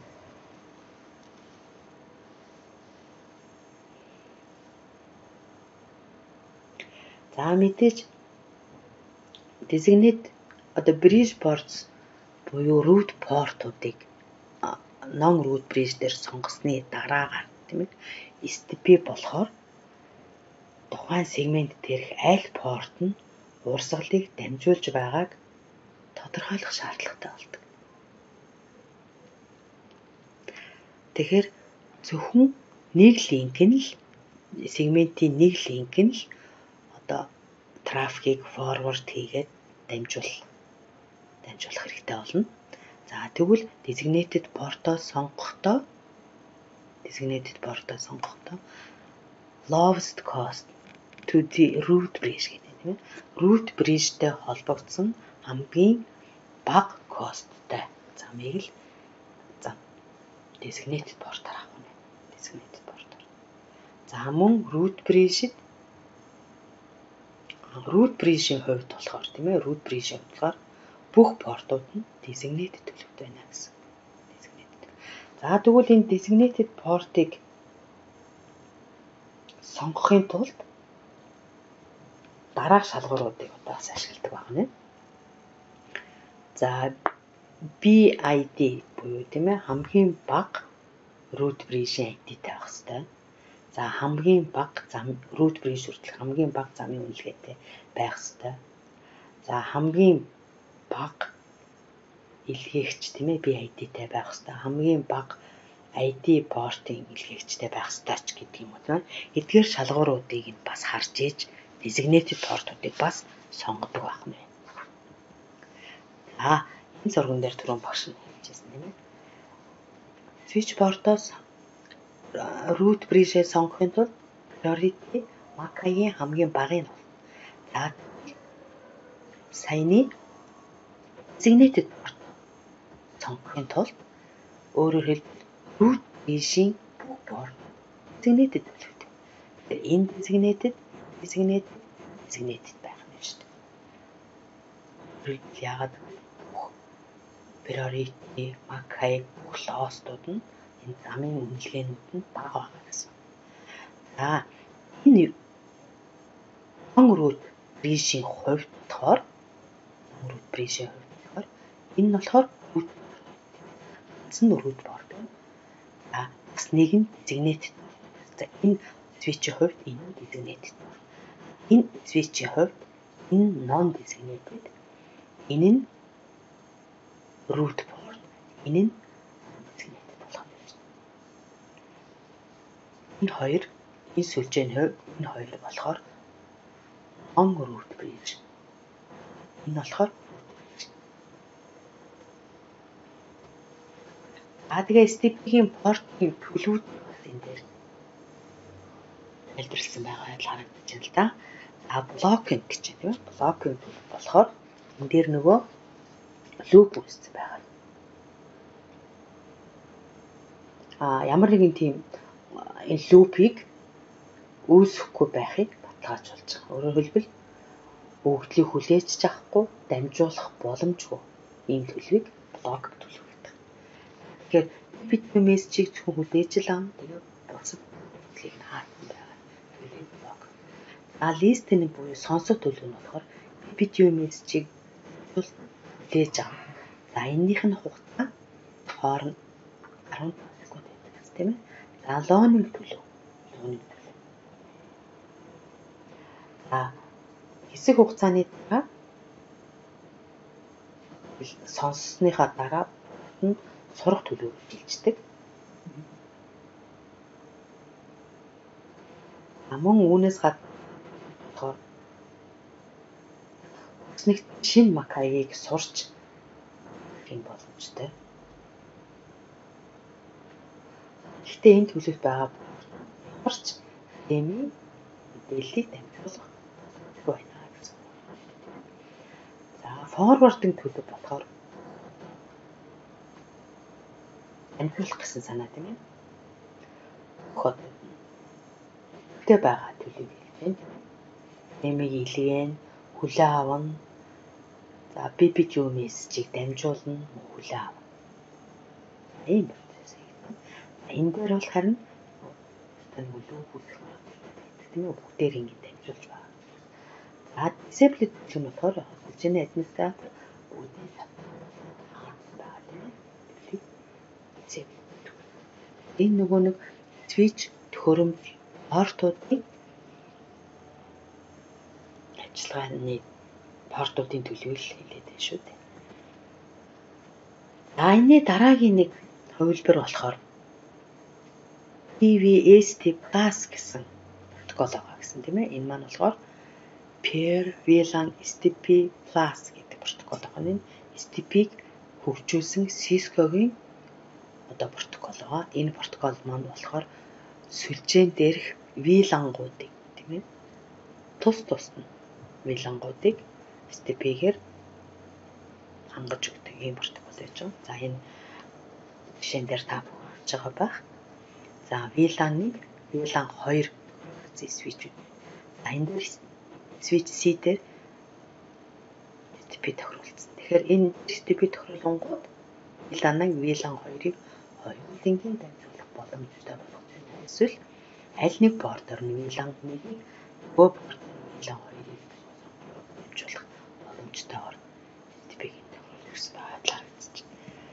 [SPEAKER 1] За мэдээж designated одоо bridge ports буюу root port-уудыг non root bridge дээр сонгосны дараагаар тийм ээ. эс ти пи болохоор тухайн сегмент дээрх аль порт нь урсгалыг дамжуулж байгааг тодорхойлох шаардлагатай болдог. Тэгэхээр зөвхөн нэг линк нь л сегментийн нэг линк нь л одоо трафикийг форвард хийгээд дамжуул дамжуулах хэрэгтэй болно. За тэгвэл designated port-оо сонгохдоо designated port-оо сонгохдоо lowest cost to the root bridge гэдэг тийм ээ. Root bridge-тэй холбогдсон хамгийн бага косттой замыг л зам designated port-оор авах нь. Designated port-оор. За мөн root bridge-д root bridge-ийн хувьд болохоор тийм ээ. Root bridge-ийн хувьд болохоор бүх портууд нь designated төлөвтэй байна гэсэн. Designated. За тэгвэл энэ designated port-ыг сонгохын тулд дараах шалгууруудыг одоо бас ашигладаг байна. За би ай ди буюу тийм ээ хамгийн бага root bridge-ийн ай ди-тэй байх хэрэгтэй. За хамгийн бага зам root bridge хүртэлх хамгийн бага замын үнэлгээтэй байх хэрэгтэй. За хамгийн бага илгээгч тийм ээ би ай ди-тэй байх хэрэгтэй. Хамгийн бага ай ди port-ийн илгээгчтэй байх хэрэгтэй ч гэдэг юм уу тийм ээ. Эдгээр шалгууруудыг нь бас харж ээж designated port-уудыг бас сонгодог байх нь. А энэ зурган дээр түрүүн багш нь хэлжсэн тийм ээ. Switch port-оос root bridge-ээ сонгохын тулд priority M A C I-гийн хамгийн багыг нь. За саяны designated port сонгохын тулд өөрөөр хэлбэл root bridge-ийн бүх port designated төлөвтэй. Тэгэхээр энэ designated designated designated байх нь шүү дээ. Яагаад priority M A C I бүх лостууд нь энэ замын үнэлгээнүүд нь бага байгаа гэсэн. За энэ long root bridge-ийн хувьд болохоор long root bridge-ийн хувьд болохоор энэ нь болохоор үндсэн root port. За бас нэг нь designated. За энэ switch-ийн хувьд энэ designated. Энэ switch-ийн хувьд энэ non designated. Энэ нь root port. Энэ нь designated болох юм. Энэ хоёр энэ сүлжээний хувьд энэ хоёр болохоор long root bridge. Энэ болохоор А тэгээ эс ти пи-ийн port-ийн төлөвүүд энэ дээр тайлбарласан байгаа л харагдаж байна л да. А blocking гэж тийм ээ. Blocking болохоор энэ дээр нөгөө loop үүссэн байгаа. А ямар нэгэн тийм энэ loop-ийг үүсэхгүй байхыг баталгаажуулж байгаа. Өөрөөр хэлбэл өгдлийг хүлээж авахгүй, дамжуулах боломжгүй ийм төлөвийг block төлөв гэдэг. Тэгэхээр бит мессежийг зөвхөн хүлээж л авна. Тэгээд бусад өгдлийг хаасан байгаа. Тэгээд block. А listening буюу сонсох төлөв нь болохоор бит мессежийг хүлээж авна. За энэнийх нь хугацаа хооронд арван секунд байдаг тийм ээ. За loaning төлөв. Loaning төлөв. За хэсэг хугацааны дараа сонссныхаа дараа нь сурах төлөв хэлждэг. А мөн үүнээс гадна нэг шинэ M A C I-ыг сурч юм боломжтой. Гэхдээ энэ төлөвт байгаа харч дэмий мэдээллийг дамжуулах байна гэсэн. За forwarding төлөв болохоор дамжуулах гэсэн санаа тийм ээ. Хот тэ байгаа төлөв хэлсэн. Дэмийг илгээн, хүлээ авна. За би бит юу мессежийг дамжуулна, хүлээ авна. Ийм процесс. Энэ дээр бол харин тань бүлүү бүлэх тийм үү бүгдээр ингэ дамжуулж байгаа. За disable төлөв нь болохоор хүчний администратор бүгдийг хаана байгаа тийм үү. Энэ нөгөө нэг switch төхөөрөмж портуудыг ажиллагааны портуудын төлөвлөл хэлээд байна шүү дээ. За энэ дараагийн нэг хувилбар болохоор пи ви эс ти Plus гэсэн протокол байгаа гэсэн тийм ээ. Энэ маань болохоор Peer ви лан эс ти пи Plus гэдэг протокол байгаа. Энэ эс ти пиг хөгжүүлсэн Cisco-гийн одоо протокол байгаа. Энэ протокол маань болохоор сүлжээн дээрх ви лангуудыг тийм ээ. Тус тус нь ви лангуудыг эс ти пигээр хангаж өгдөг ийм протокол байж байгаа. За энэ жишээн дээр та харж байгаа байх. За ви лан-ыг ви лан хоёр гэсэн switch. За энэ дээр switch C дээр эс ти пи тохируулсан. Тэгэхээр энэ эс ти пи тохируулангууд ви лан-ыг ви лан хоёрыг хоёулангийн дамжуулах боломжтой болгосон. Эсвэл аль нэг портоор нь ви лан нэгийг нөгөө портоор ви лан хоёрыг дамжуулах боломжтойгоор эс ти пигийн тохируулсан байгаа харагдаж байна.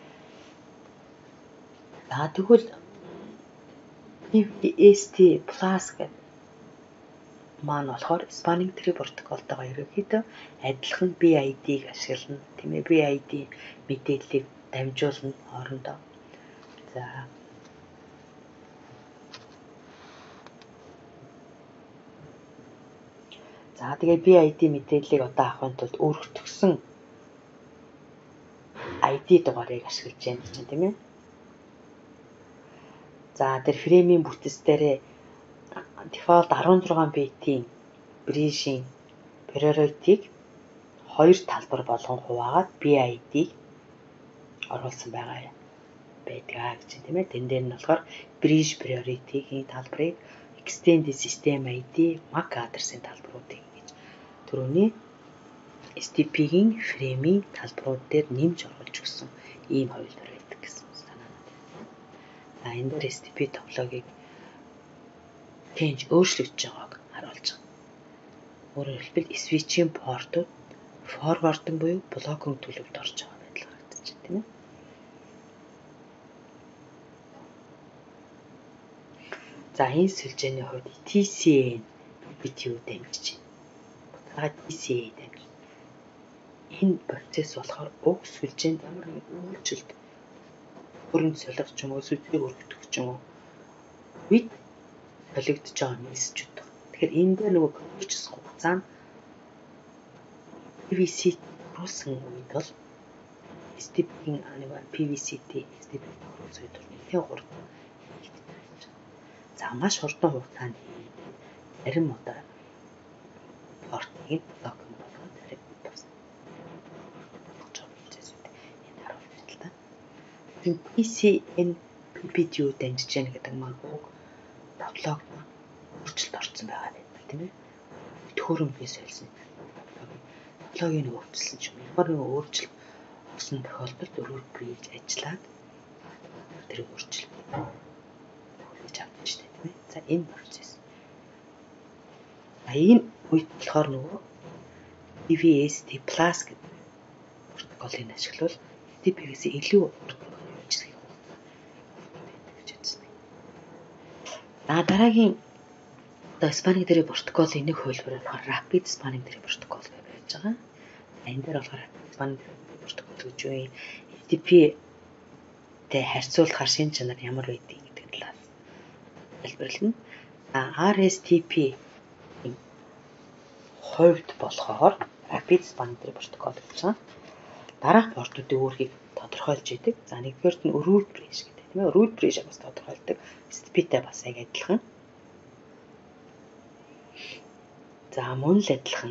[SPEAKER 1] За тэгвэл пи ви эс ти Plus гэдэг маань болохоор spanning tree протоколтойгоо ерөнхийдөө адилхан би ай ди-г ашиглана. Тийм ээ, би ай ди мэдээллийг дамжуулна хоорондоо. За За тэгээ би ай ди мэдээллийг одоо авахын тулд өргөтгсөн ай ди дугаарыг ашиглаж байна тийм ээ. За тэр фреймийн бүтэц дээрээ default арван зургаан битийн брэшийн priority-г хоёр талбар болгон хуваагаад би ай ди-г оруулсан байгаа байдгаа гэж тийм ээ. Тэн дээр нь болохоор bridge priority-гийн талбарыг extended system ай ди, M A C адресийн талбаруудыг гэж түрүүний эс ти пигийн фреймийн талбарууд дээр нэмж оруулж өгсөн ийм хувилбар байдаг гэсэн санаа надад. За энэ дээр эс ти пи тоглогийг change өөрчлөгдөж байгааг харуулж байгаа. Өөрөөр хэлбэл switch-ийн портууд forward-ын буюу блокинг төлөвт орж байгаа байдал харагдаж байна тийм ээ. За энэ сүлжээний хувьд ти си эй бид юу дэмжиж байна? ти си эй дэмж. Энэ процесс болохоор уг сүлжээнд ямар нэгэн өөрчлөлт хөрөнгө солих ч юм уу, сүлжээг өргөдөх ч юм уу үед солигдож байгаа мессежүүд байна. Тэгэхээр энэ дээр нөгөө конверчс хугацаа нь пи ви си руусан үед бол эс ти пигийн нэг пи ви си ти эс ти пи руусан үед бол нэлээд хурдан. За маш хурдан хугацаанд зарим одоо портыг блокинг болгоод зарим бас болж байгаа процессыг энэ харуулж байна л да. Тэгэхээр пи си эн пи ди юу дэмжиж яах гэдэг маань уг тоглоог өөрчлөлт орсон байгаа байна тийм ээ. Төхөөрөмжөөс хэлсэн. Тоглогийн өөрчлөлт юм. Ямар нэгэн өөрчлөлт орсон тохиолдолд өрөөр бridge ажиллаад тэр өөрчлөлт хийж авч штэ тийм ээ. За энэ процесс. А энэ үед болохоор нөгөө пи ви эс ти Plus гэдэг протоколыг ашиглавал эс ти пи-гээс илүү хурдан ажиллах юм гэж үзсэн. За дараагийн одоо spanning tree протоколын нэг хувилбар болохоор rapid spanning tree протокол гэж байж байгаа. Энэ дээр болохоор rapid spanning tree протокол гэж юу юм? эс ти пи-тэй харьцуулахаар шин чанар ямар байдгийг гэдэг талаас хэлбэрлэнэ. ар эс ти пи хувьд болохоор rapid spanning tree протокол гэж байна. Дараах портуудын үүргийг тодорхойлж идэг. За нэгдүгээр нь root bridge гэдэг тийм ээ. Root bridge бас тодорхойлдог. эс ти пи-тэй бас яг адилхан. За мөн л адилхан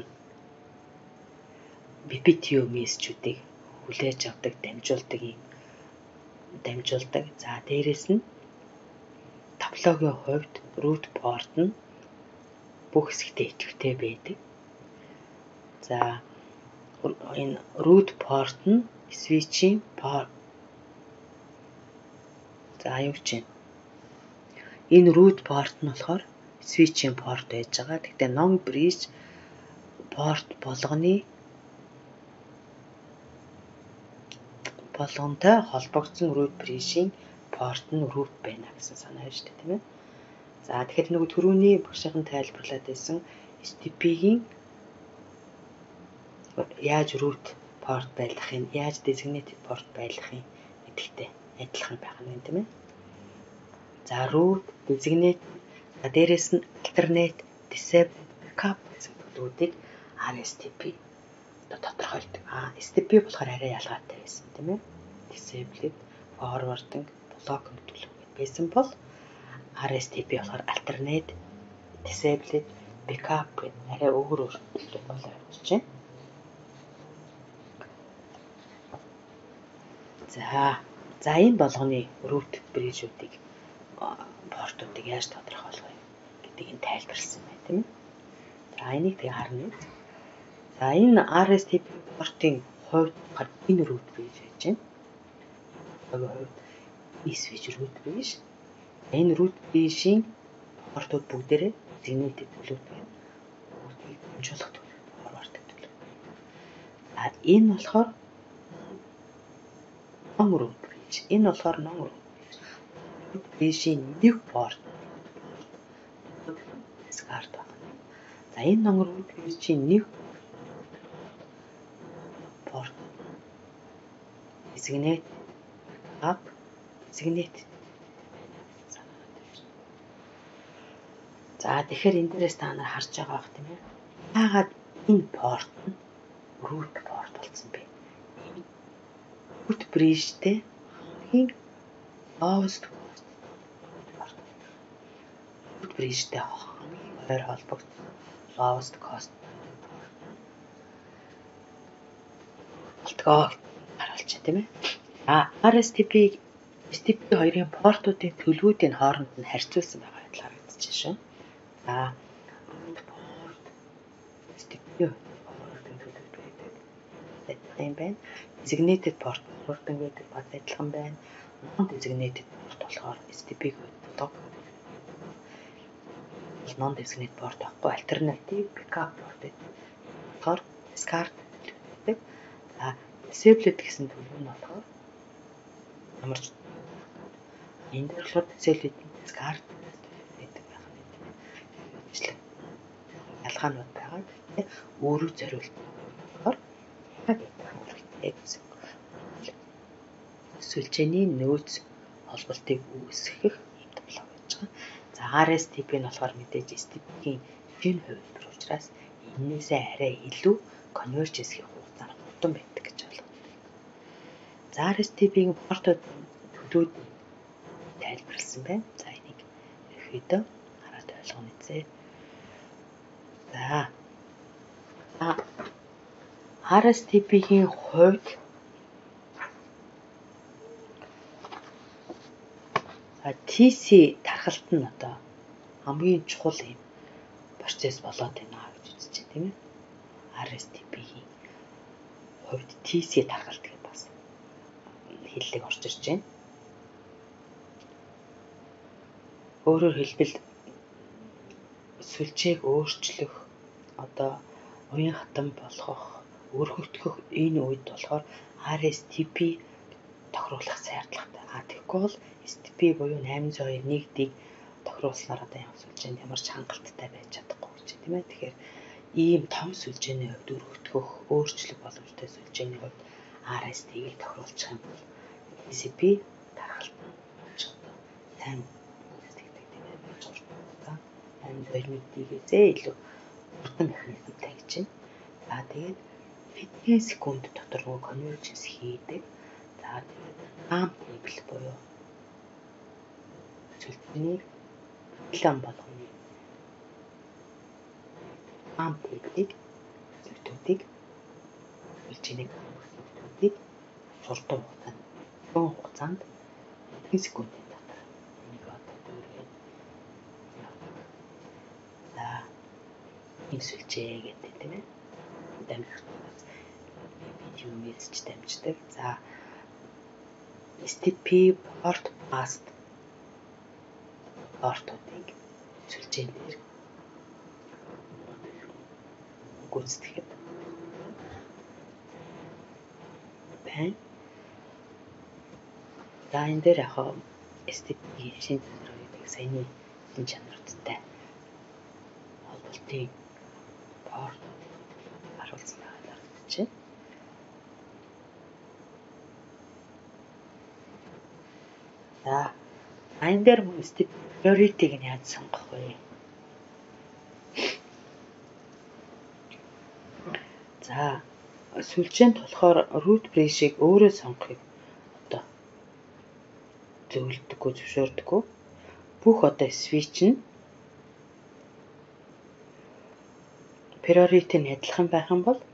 [SPEAKER 1] би пи ти ю мессежүүдийг хүлээж авдаг, дамжуулдаг юм. дамжуулдаг. За дээрэс нь топологийн хувьд root port нь бүх хэсэгтээ идэвхтэй байдаг. За энэ root port нь switch-ийн port. За юу чинь? Энэ root port нь болохоор switch-ийн port байж байгаа. Гэхдээ non bridge port болгоны болгонтой холбогдсон root bridge-ийн порт нь root байна гэсэн санаа шүү дээ тийм ээ. За тэгэхээр нөгөө түрүүний багшийн тайлбарлаад байсан эс ти пи-ийн яаж root port байлгахын, яаж designated port байлгахын гэдэгтэй адилхан байх нь тийм ээ. За root, designate, дээрээс нь alternate, disable, backup гэсэн төлөвүүдийг ар эс ти пи одоо тодорхойлдог. А эс ти пи болохоор арай ялгаатай байсан тийм ээ. Disable, forwarding, blocking төлөв байсан бол ар эс ти пи болохоор alternate, disable, backup гэх арай өөр өөр төлөв болоо явуулж байна. За, за энэ болгоны root bridge-үүдийг портуудыг яаж тодорхойлох вэ гэдгийг тайлбарласан байна тийм ээ. За энийг тэгээ харна. За энэ ар эс ти пи портын хувьд энэ root bridge гэж байна. Одоо хувьд switch root bridge. Энэ root bridge-ийн портууд бүгдээрээ designated төлөвтэй бүгдийг хэмжүүлэх төлөв, forward төлөв. А энэ болохоор non root bridge. Энэ болохоор non root bridge. Root bridge-ийн нэг порт discard байна. За энэ non root bridge-ийн нэг порт designate up designate. За тэгэхээр энэ дээрээс та нар харж байгаа бах тийм ээ. Яагаад энэ порт нь root port болсон бэ? Root bridge-тэй хамгийн lowest cost port. Root bridge-тэй хамгийн ойр холбогдсон lowest cost болтгоо харуулж байна тийм ээ. А ар эс ти пи эс ти пи хоёрын портуудын төлөвүүдийн хооронд нь харьцуулсан байгаа гэдэл харагдаж байна шүү. За root port эс ти пи хоёрын төлөвүүд байдаг. Адилхан байна. Designated port forwarding гэдэг бас адилхан байна. Non designated port болохоор эс ти пи-г block. Non designated port байхгүй alternative backup port гэдэг. Тэгэхээр discard гэдэг. А disabled гэсэн төлөв нь болохоор ямарч энэ дээр болохоор disabled discard гэдэг байх нь тийм. Ажлаа ялгаанууд байгаа. Өөрөө зориулсан. Тэгэхээр яг үүрэгтэй гэсэн. Сүлжээний нөөц холболтыг үүсгэх юм тоглоо гэж байгаа. За ар эс ти пи нь болохоор мэдээж эс ти пи-ийн шинэ хувилбар учраас энээсээ арай илүү конверж хийх хугацаа хурдан байдаг гэж ойлгодог. За ар эс ти пи-ийн портууд төлөвүүд тайлбарласан байна. За энийг ерөөдөө хараад ойлгоно үзье. За ар эс ти пи-ийн хувьд ти си тархалт нь одоо хамгийн чухал юм процесс болоод байна гэж үзэж байна тийм ээ. ар эс ти пи-ийн хувьд ти си тархалт гэх бас хэллэг орж ирж байна. Өөрөөр хэлбэл сүлжээг өөрчлөх одоо уян хатан болгох, өргөгдөх энэ үед болохоор ар эс ти пи тохируулах шаардлагатай. А тэгэхгүй бол эс ти пи буюу найман зуун хоёр нэг-ийг тохируулснаар одоо ямар сүлжээнд ямар ч хангалттай байж чадахгүй гэж тийм ээ. Тэгэхээр ийм том сүлжээний хувьд өргөгдөх, өөрчлөх боломжтой сүлжээний хувьд ар эс ти-ийг тохируулчих юм бол ти си пи тархалт болж одоо сайн үүсгдэг тийм ээ. найман зуун нэг-ийгээсээ илүү хурдан механизмтай гэж байна. За тэгээд хэдэн секунд дотор нөгөө конверженс хийдэг. За тэгээд ам тейбл буюу сүлжээний план болгоны ам тейблийг сүлжээнийг сүлжээний сүлжээнийг хурдан хугацаанд зуун хугацаанд хэдэн секундын дотор энийг одоо дүүргээд за энэ сүлжээ гэдэг тийм ээ. Дамжуулах видео мессеж дамждаг. За эс ти пи port pass портуудыг сүлжээн дээр гүйцэтгэхэд байна. За энэ дээр яг эс ти пи-ийн шинэ тодорхойлолтыг саяны эрдэн чанаруудтай холболтын порт харуулсан байгаа харагдаж байна. За, айн дээр step priority-г нь яаж сонгох вэ? За, сүлжээнд болохоор root bridge-ийг өөрөө сонгохыг одоо зөвлөдөггүй, зөвшөөрдөггүй. Бүх одоо switch нь priority нь адилхан байх юм бол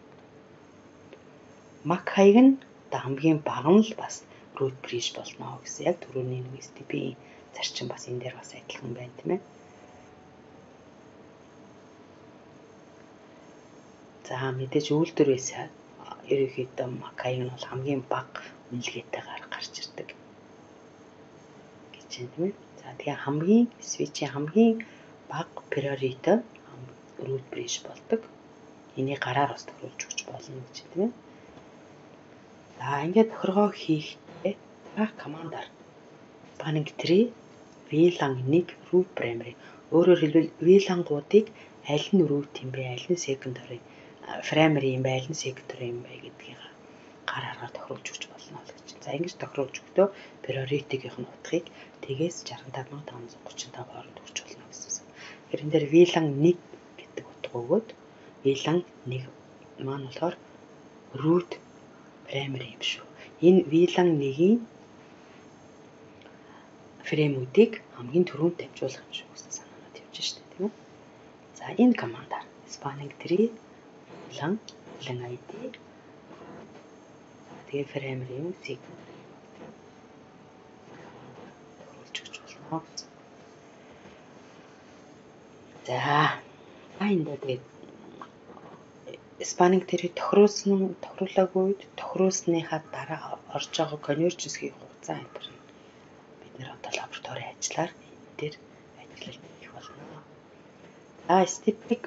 [SPEAKER 1] Mac хаяг нь одоо хамгийн бага нь л бас root bridge болно гэсэн. Яг түрүүний нэг step-ийн зарчим бас энэ дээр бас адилхан байна тийм ээ. За, мэдээж үйлдвэрээс ерөнхийдөө Mac хаяг нь бол хамгийн бага үнэлгээтэйгээр гарч ирдэг гэж байна тийм ээ. За, тэгээ хамгийн switch-ийн хамгийн бага priority root bridge болдог. Энийг гараар бас тохируулж өгч болно гэж тийм ээ. За, ингээд тохиргоо хийхдээ баг командаар spanning tree VLAN one root primary өөрөөр хэлбэл VLAN-гуудыг аль нь root юм бэ, аль нь secondary, primary юм бэ, аль нь secondary юм бэ гэдгийг гар аргаар тохируулж өгч болно л гэж. За, ингэж тохируулж өгдөө priority-гийнх нь утгыг тэгээс sixty-five thousand five hundred thirty-five хооронд өгч болно гэсэн. Тэгэхээр энэ дээр VLAN one гэдэг утга өгөөд VLAN one маань болохоор root primary юм шүү. Энэ VLAN one-ийн фреймүүдийг хамгийн түрүүнд дамжуулах юм шүү гэсэн санаанууд явж штэ тийм ээ. За, энэ командаар spanning tree VLAN VLAN ай ди тэгээ primary юм secondary тохируулж өгч болно гэсэн. За, энэ дээр spanning tree тохируулсан тохируулаагүй үед тохируулсныхаа дараа орж байгаа convergence-ийн хугацаа энэ төр бид нэр одоо лабораторийн ажлаар энэ дээр ажиллаж хийх болно. За, step-ийг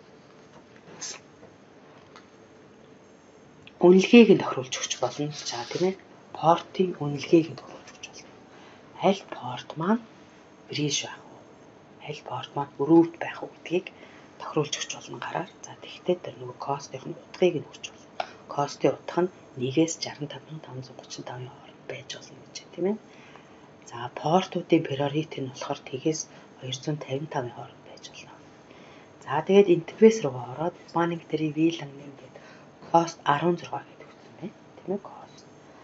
[SPEAKER 1] үнэлгээг нь тохируулж өгч болно гэж байгаа тийм ээ. Портын үнэлгээг нь тохируулж өгч болно. Аль порт маань bridge байх уу? Аль порт маань root байх уу гэдгийг тохируулж өгч болно гараар. За, тэгвэл тэр нөгөө cost-ийн утгыг нь өгч болно. Cost-ийн утга нь one-ээс sixty-five thousand five hundred thirty-five хооронд байж болно гэж тийм ээ. За, портуудын priority нь болохоор тэгээс two hundred fifty-five хооронд байж болно. За, тэгээд интерфейс руу ороод spanning tree VLAN гэдэг cost sixteen гэдэг өгсөн байна. Тийм ээ, cost.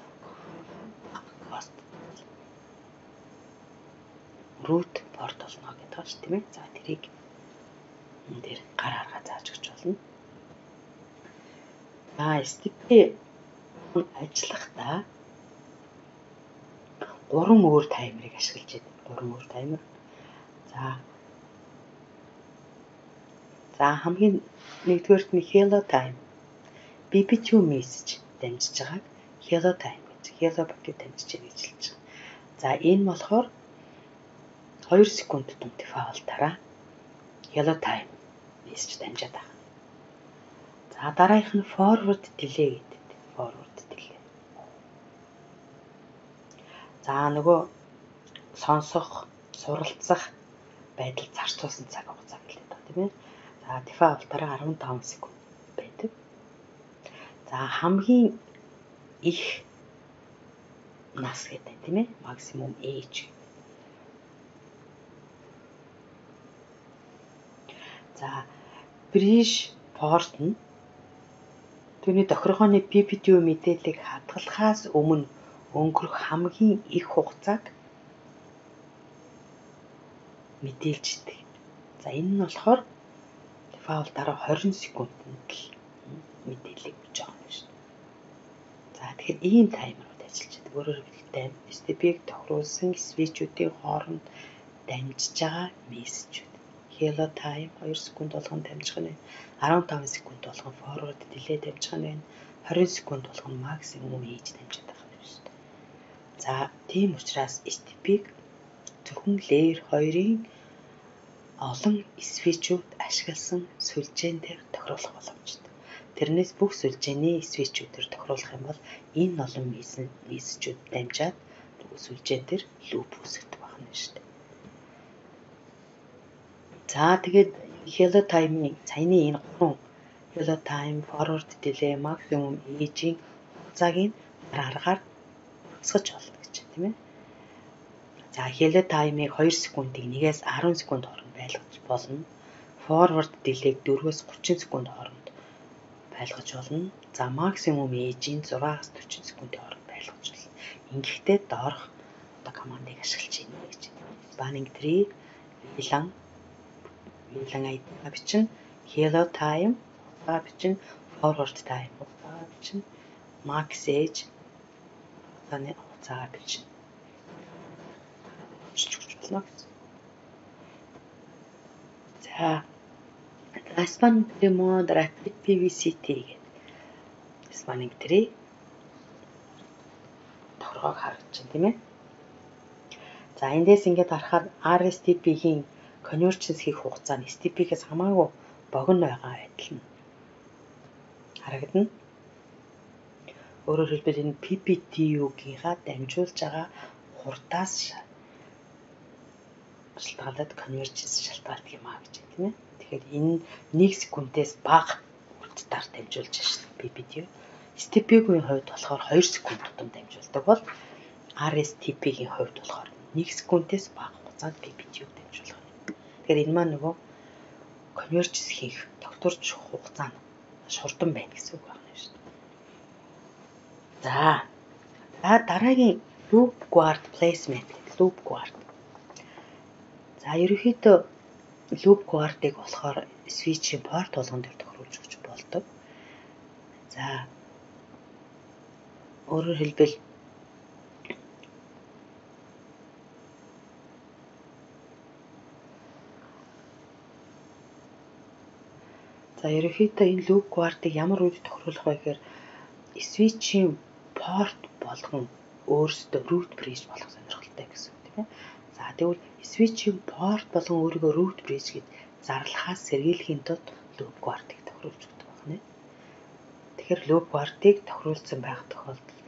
[SPEAKER 1] Cost. Root port болно гэдэг байна шүү тийм ээ. За, тэрийг энэ дээр гар аргаа зааж өгч болно. За, step-ийн ажиллахдаа гурван өөр таймерыг ашиглаж байна. Гурван өөр таймер. За. За, хамгийн нэгдүгээрт нь hello time. би би two message дамжиж байгааг hello time гэж hello packet дамжиж байгаа гэж хэлж байгаа. За, энэ болохоор two секунд тутам дефолтаараа hello time message дамжаад байгаа. За, дараагийнх нь forward delay гэдэг. Forward delay. За, нөгөө сонсох, суралцах байдал зарцуулсан цаг хугацаа гэлээ даа тийм ээ. За, дефолтаараа fifteen секунд байдаг. За, хамгийн их нас гэдэг тийм ээ. Maximum age. За, bridge port нь түүний тохиргооны пи пи ти ю мэдээллийг хадгалахаас өмнө өнгөрөх хамгийн их хугацааг мэдээлж идэг. За, энэ нь болохоор дефолтаараа twenty секундэд л мэдээлэл өгч байгаа юм шүү дээ. За, тэгэхээр ийм таймерууд ажиллаж байдаг. Өөрөөр хэлбэл step-ийг тохируулсан switch-үүдийн хооронд дамжиж байгаа мессежүүд. Hello time two секунд болгон дамжих нь байна. fifteen секунд болгон forward delay дамжих нь байна. twenty секунд болгон maximum age дамжиж байгаа юм шүү дээ. За, тийм учраас step-ийг зөвхөн layer two-ын олон switch-үүд ашигласан сүлжээн дээр тохируулах боломжтой. Тэрнээс бүх сүлжээний switch-үүдээр тохируулах юм бол энэ олон мессежүүд дамжаад сүлжээн дээр loop үүсгдэг байна шүү дээ. За тэгээд hello time-ийн саяны энэ гурван hello time, forward delay, maximum age-ийн хугацааг нь аргаар багасгаж болно гэж байна, тийм ээ. За hello time-ыг хоёр секундыг нэгээс арван секунд хооронд байлгаж болно. Forward delay-г дөрвөөс гурван секунд хооронд байлгаж болно. За maximum age-ийг зургаас дөрвөн секундын хооронд байлгаж болно. Ингэхдээ доорх одоо командыг ашиглаж байна гэж байна. Spanning tree, VLAN, VLAN ай ди бичнэ, hello time, хугацаа бичнэ, forward time, хугацаа бичнэ, max age, хугацааны хугацаа бичнэ. Чичгэж болно гэсэн. За Spanning tree mode rapid пи ви си ти гэдэг. Spanning tree тохиргоог харагдаж байна, тийм ээ. За эндээс ингээд харахад ар эс ти пи-ийн convergence хийх хугацаа нь эс ти пи-гээс хамаагүй богино байгаа адил нь харагдана. Өөрөөр хэлбэл энэ пи пи ти ю-гийнхаа дамжуулж байгаа хурдаас шалтгаалаад convergence шалтгаалдаг юм аа гэж байна, тийм ээ. Тэгэхээр энэ нэг секундээс бага хурдтаар дамжуулж шээ пи пи ти ю. эс ти пи-гийн хувьд болохоор хоёр секунд тутам дамжуулдаг бол ар эс ти пи-гийн хувьд болохоор нэг секундээс бага хугацаанд пи пи ти ю дамжуулах юм. Тэгэхээр энэ маань нөгөө convergence хийх тогтворч хугацаа нь маш хурдан байна гэсэн үг байна шүү дээ. За. За дараагийн loop guard placement, loop guard. За ерөнхийдөө loop guard-ыг болохоор switch-ийн порт болгон дээр тохируулж өгч болдог. За өөрөөр хэлбэл За ерөнхийдөө энэ loop guard-ыг ямар үед тохируулах вэ гэхээр switch-ийн порт болгон өөрсдөө root bridge болох сонирхолтой гэсэн үг тийм ээ. За тэгвэл switch-ийн порт болгон өөрийгөө root bridge гэж зарлахаас сэргийлэхийн тулд loop guard-ыг тохируулж өгдөг байна. Тэгэхээр loop guard-ыг тохируулсан байх тохиолдолд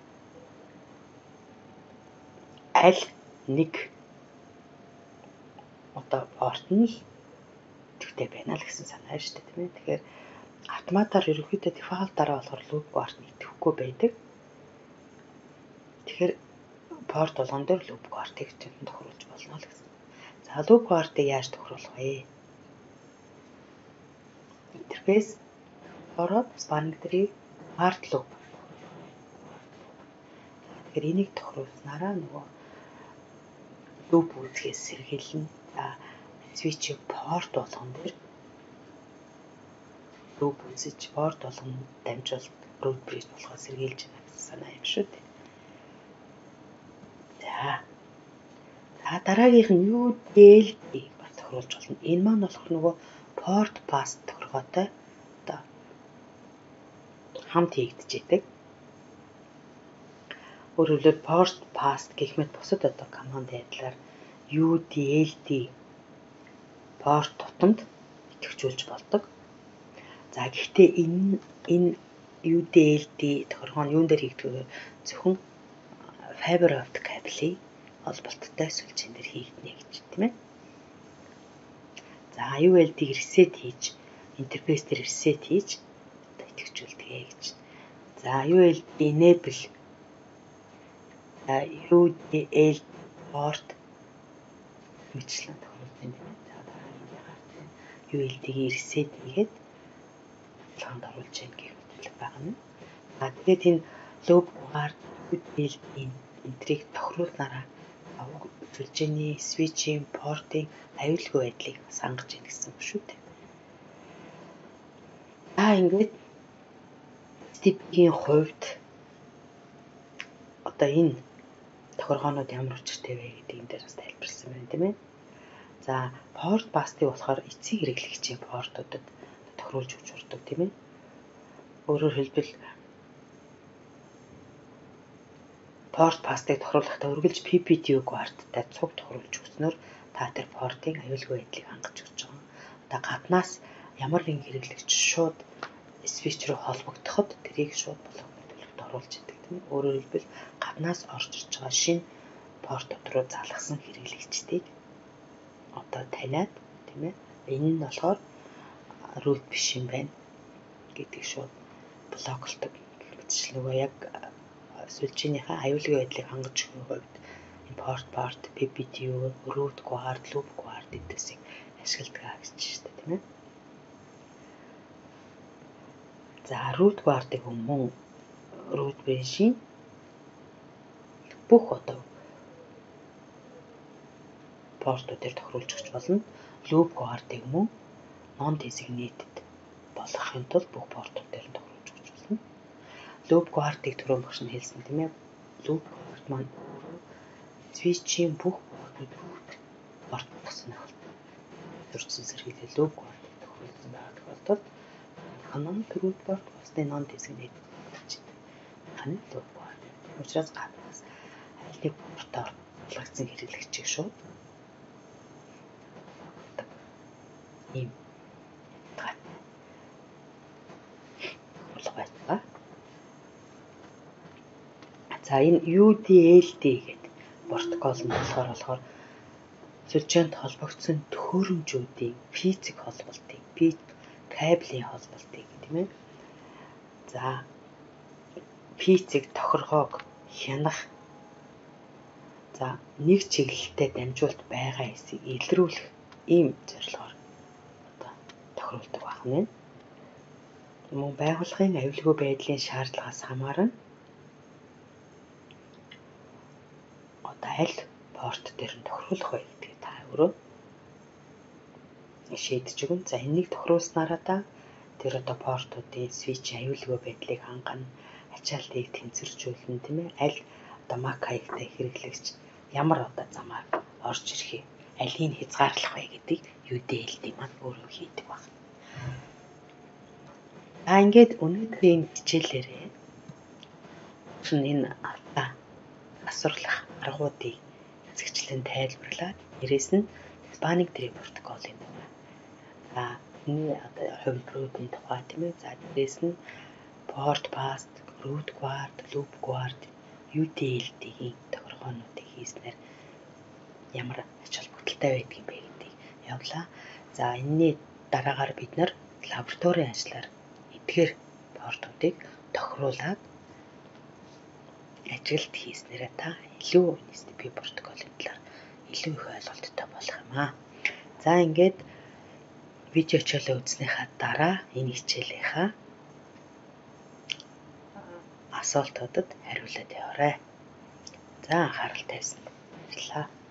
[SPEAKER 1] аль нэг одоо порт нь л төвтэй байна л гэсэн санаа шүү дээ, тийм ээ. Тэгэхээр автоматар ерөнхийдөө дефолтаараа болохоор loop guard нэтгэхгүй байдаг. Тэгэхээр порт болгон дээр loop guard-ыг тэнд тохируулж болно л гэсэн. За loop guard-ыг яаж тохируулах вэ? Интерфейс ороод spanning tree guard loop. Тэгэхээр энийг тохируулснараа нөгөө loop үүсгээс сэргийлнэ. За switch-ийн порт болгон дээр loop үүсэж порт болгон дамжуулалт root bridge болохоо сэргийлж байна гэсэн санаа юм шүү дээ. За. За дараагийнх нь ю ди эл ди бас тохируулж болно. Энэ маань болох нөгөө port pass тохиргоотой одоо хамт хийгдэж байдаг. Өөрөөр хэлбэл port pass гэх мэт бусад одоо команд байдлаар ю ди эл ди порт тутамд идэвхжүүлж болдог. За гэхдээ энэ энэ ю ди эл ди тохиргоо нь юун дээр хийгдэх вэ? Зөвхөн fiber optic кабелийн холболттой сүлжээн дээр хийгднэ гэж тийм ээ. За ю эл ди-г reset хийж интерфейс дээр reset хийж идэвхжүүлдэг гэж. За ю эл ди enable ю ди эл порт мэтлэн тохируулж байна тийм ээ. За дараагийн харах ю эл ди-г reset хийгээд цаанд оруулж яах гэх мэт байгаа нь. А тэгээд энэ loop guard ю ди эл ди энтрийг тохируулнараа сүлжээний switch-ийн портын аюулгүй байдлыг сангаж ийн гэсэн үг шүү дээ. За ингээд эс ти пи-ийн хувьд одоо энэ тохиргоонууд ямар учиртай вэ гэдэг энэ дээр бас тайлбарласан байна тийм ээ. За порт пастыг болохоор эцсийн хэрэглэгчийн портуудад тохируулж өгч урдаг тийм ээ. Өөрөөр хэлбэл порт пастыг тохируулахдаа үргэлж пи пи ти ю guard-тай цуг тохируулж өгснөөр та тэр портын аюулгүй байдлыг хангаж өгч байгаа. Одоо гаднаас ямар нэгэн хэрэглэгч шууд switch руу холбогдоход тэрийг шууд болох төлөвт оруулж идэг тийм ээ. Өөрөөр хэлбэл гаднаас орж ирж байгаа шинэ порт руу залгасан хэрэглэгчдийг одоо таниад тийм ээ Энэ нь болохоор root биш юм байна гэдэг шууд блоклдог. Гэвч нөгөө яг сүлжээнийхээ аюулгүй байдлыг хангаж өгөх хувьд энэ port part, P P T U, root guard, loop guard гэдэгсийг ашигладаг гэж байна тийм ээ. За root guard-ыг мөн root branch-ийн бүх одоо портуудаар тохируулж өгч болно. Loop guard-ыг мөн non designated болгохын тулд бүх портуудаар тохируулж өгч болно. Loop guard-ыг түрүү багш нь хэлсэн тийм ээ. Loop guard маань switch-ийн бүх порт сонирхолтой. Төрсөн сэргийлэл loop guard-ыг тохируулсан байгаа тохиолдолд non root port усны non designated гэж хань loop guard. Учираас гаднаас аль нэг портоор болгоцсон хэрэглэгчийг шууд ийм гад болгоё. За энэ U D L D гэдэг протокол нь болохоор болохоор сүлжээнд холбогдсон төхөөрөмжүүдийн физик холболтыг, кабелийн холболтыг тийм ээ. За физик тохиргоог хянах. За нэг чиглэлтэй дамжуулт байгаа эсийг илрүүлэх ийм зорилгоор одоо тохируулдаг байна. Мөн байгууллагын аюулгүй байдлын шаардлагаас хамааран одоо аль порт дээр нь тохируулах вэ гэдгийг та өөрөө шийдэж өгнө. За энийг тохируулснараа та тэр одоо портуудын switch аюулгүй байдлыг хангана, ачаалтыг тэнцвэржүүлнэ тийм ээ. Аль одоо MAC хаягтай хэрэглэгч ямар одоо замаар орж ирэх, алийг хязгаарлах вэ гэдгийг U D L D маань өөрөө хийдэг байна. А ингээд өнөөдрийн хичээлээрээ энэ алдаа асуурлах аргуудыг эзэгчлэн тайлбарлаад дээрээс нь spanning tree протоколын тухай. А энэ одоо хувилбаруудын тухай тийм ээ. За дээрээс нь port pass, root guard, loop guard, U D L D-ийн тохиргоонуудыг хийснээр ямар ач холбогдолтой байдгийг бэ гэдгийг явлаа. За энэний дараагаар бид нэр лабораторийн ажлаар эдгээр портуудыг тохируулаад ажилд хийснээр та илүү эс тэ пи протоколын талаар илүү их ойлголттой болох юм аа. За ингээд видео хичээлээ үзснийхаа дараа энэ хичээлийнхаа асуултуудад хариулаад яваарай. За анхаарал тавьсанд баярлалаа.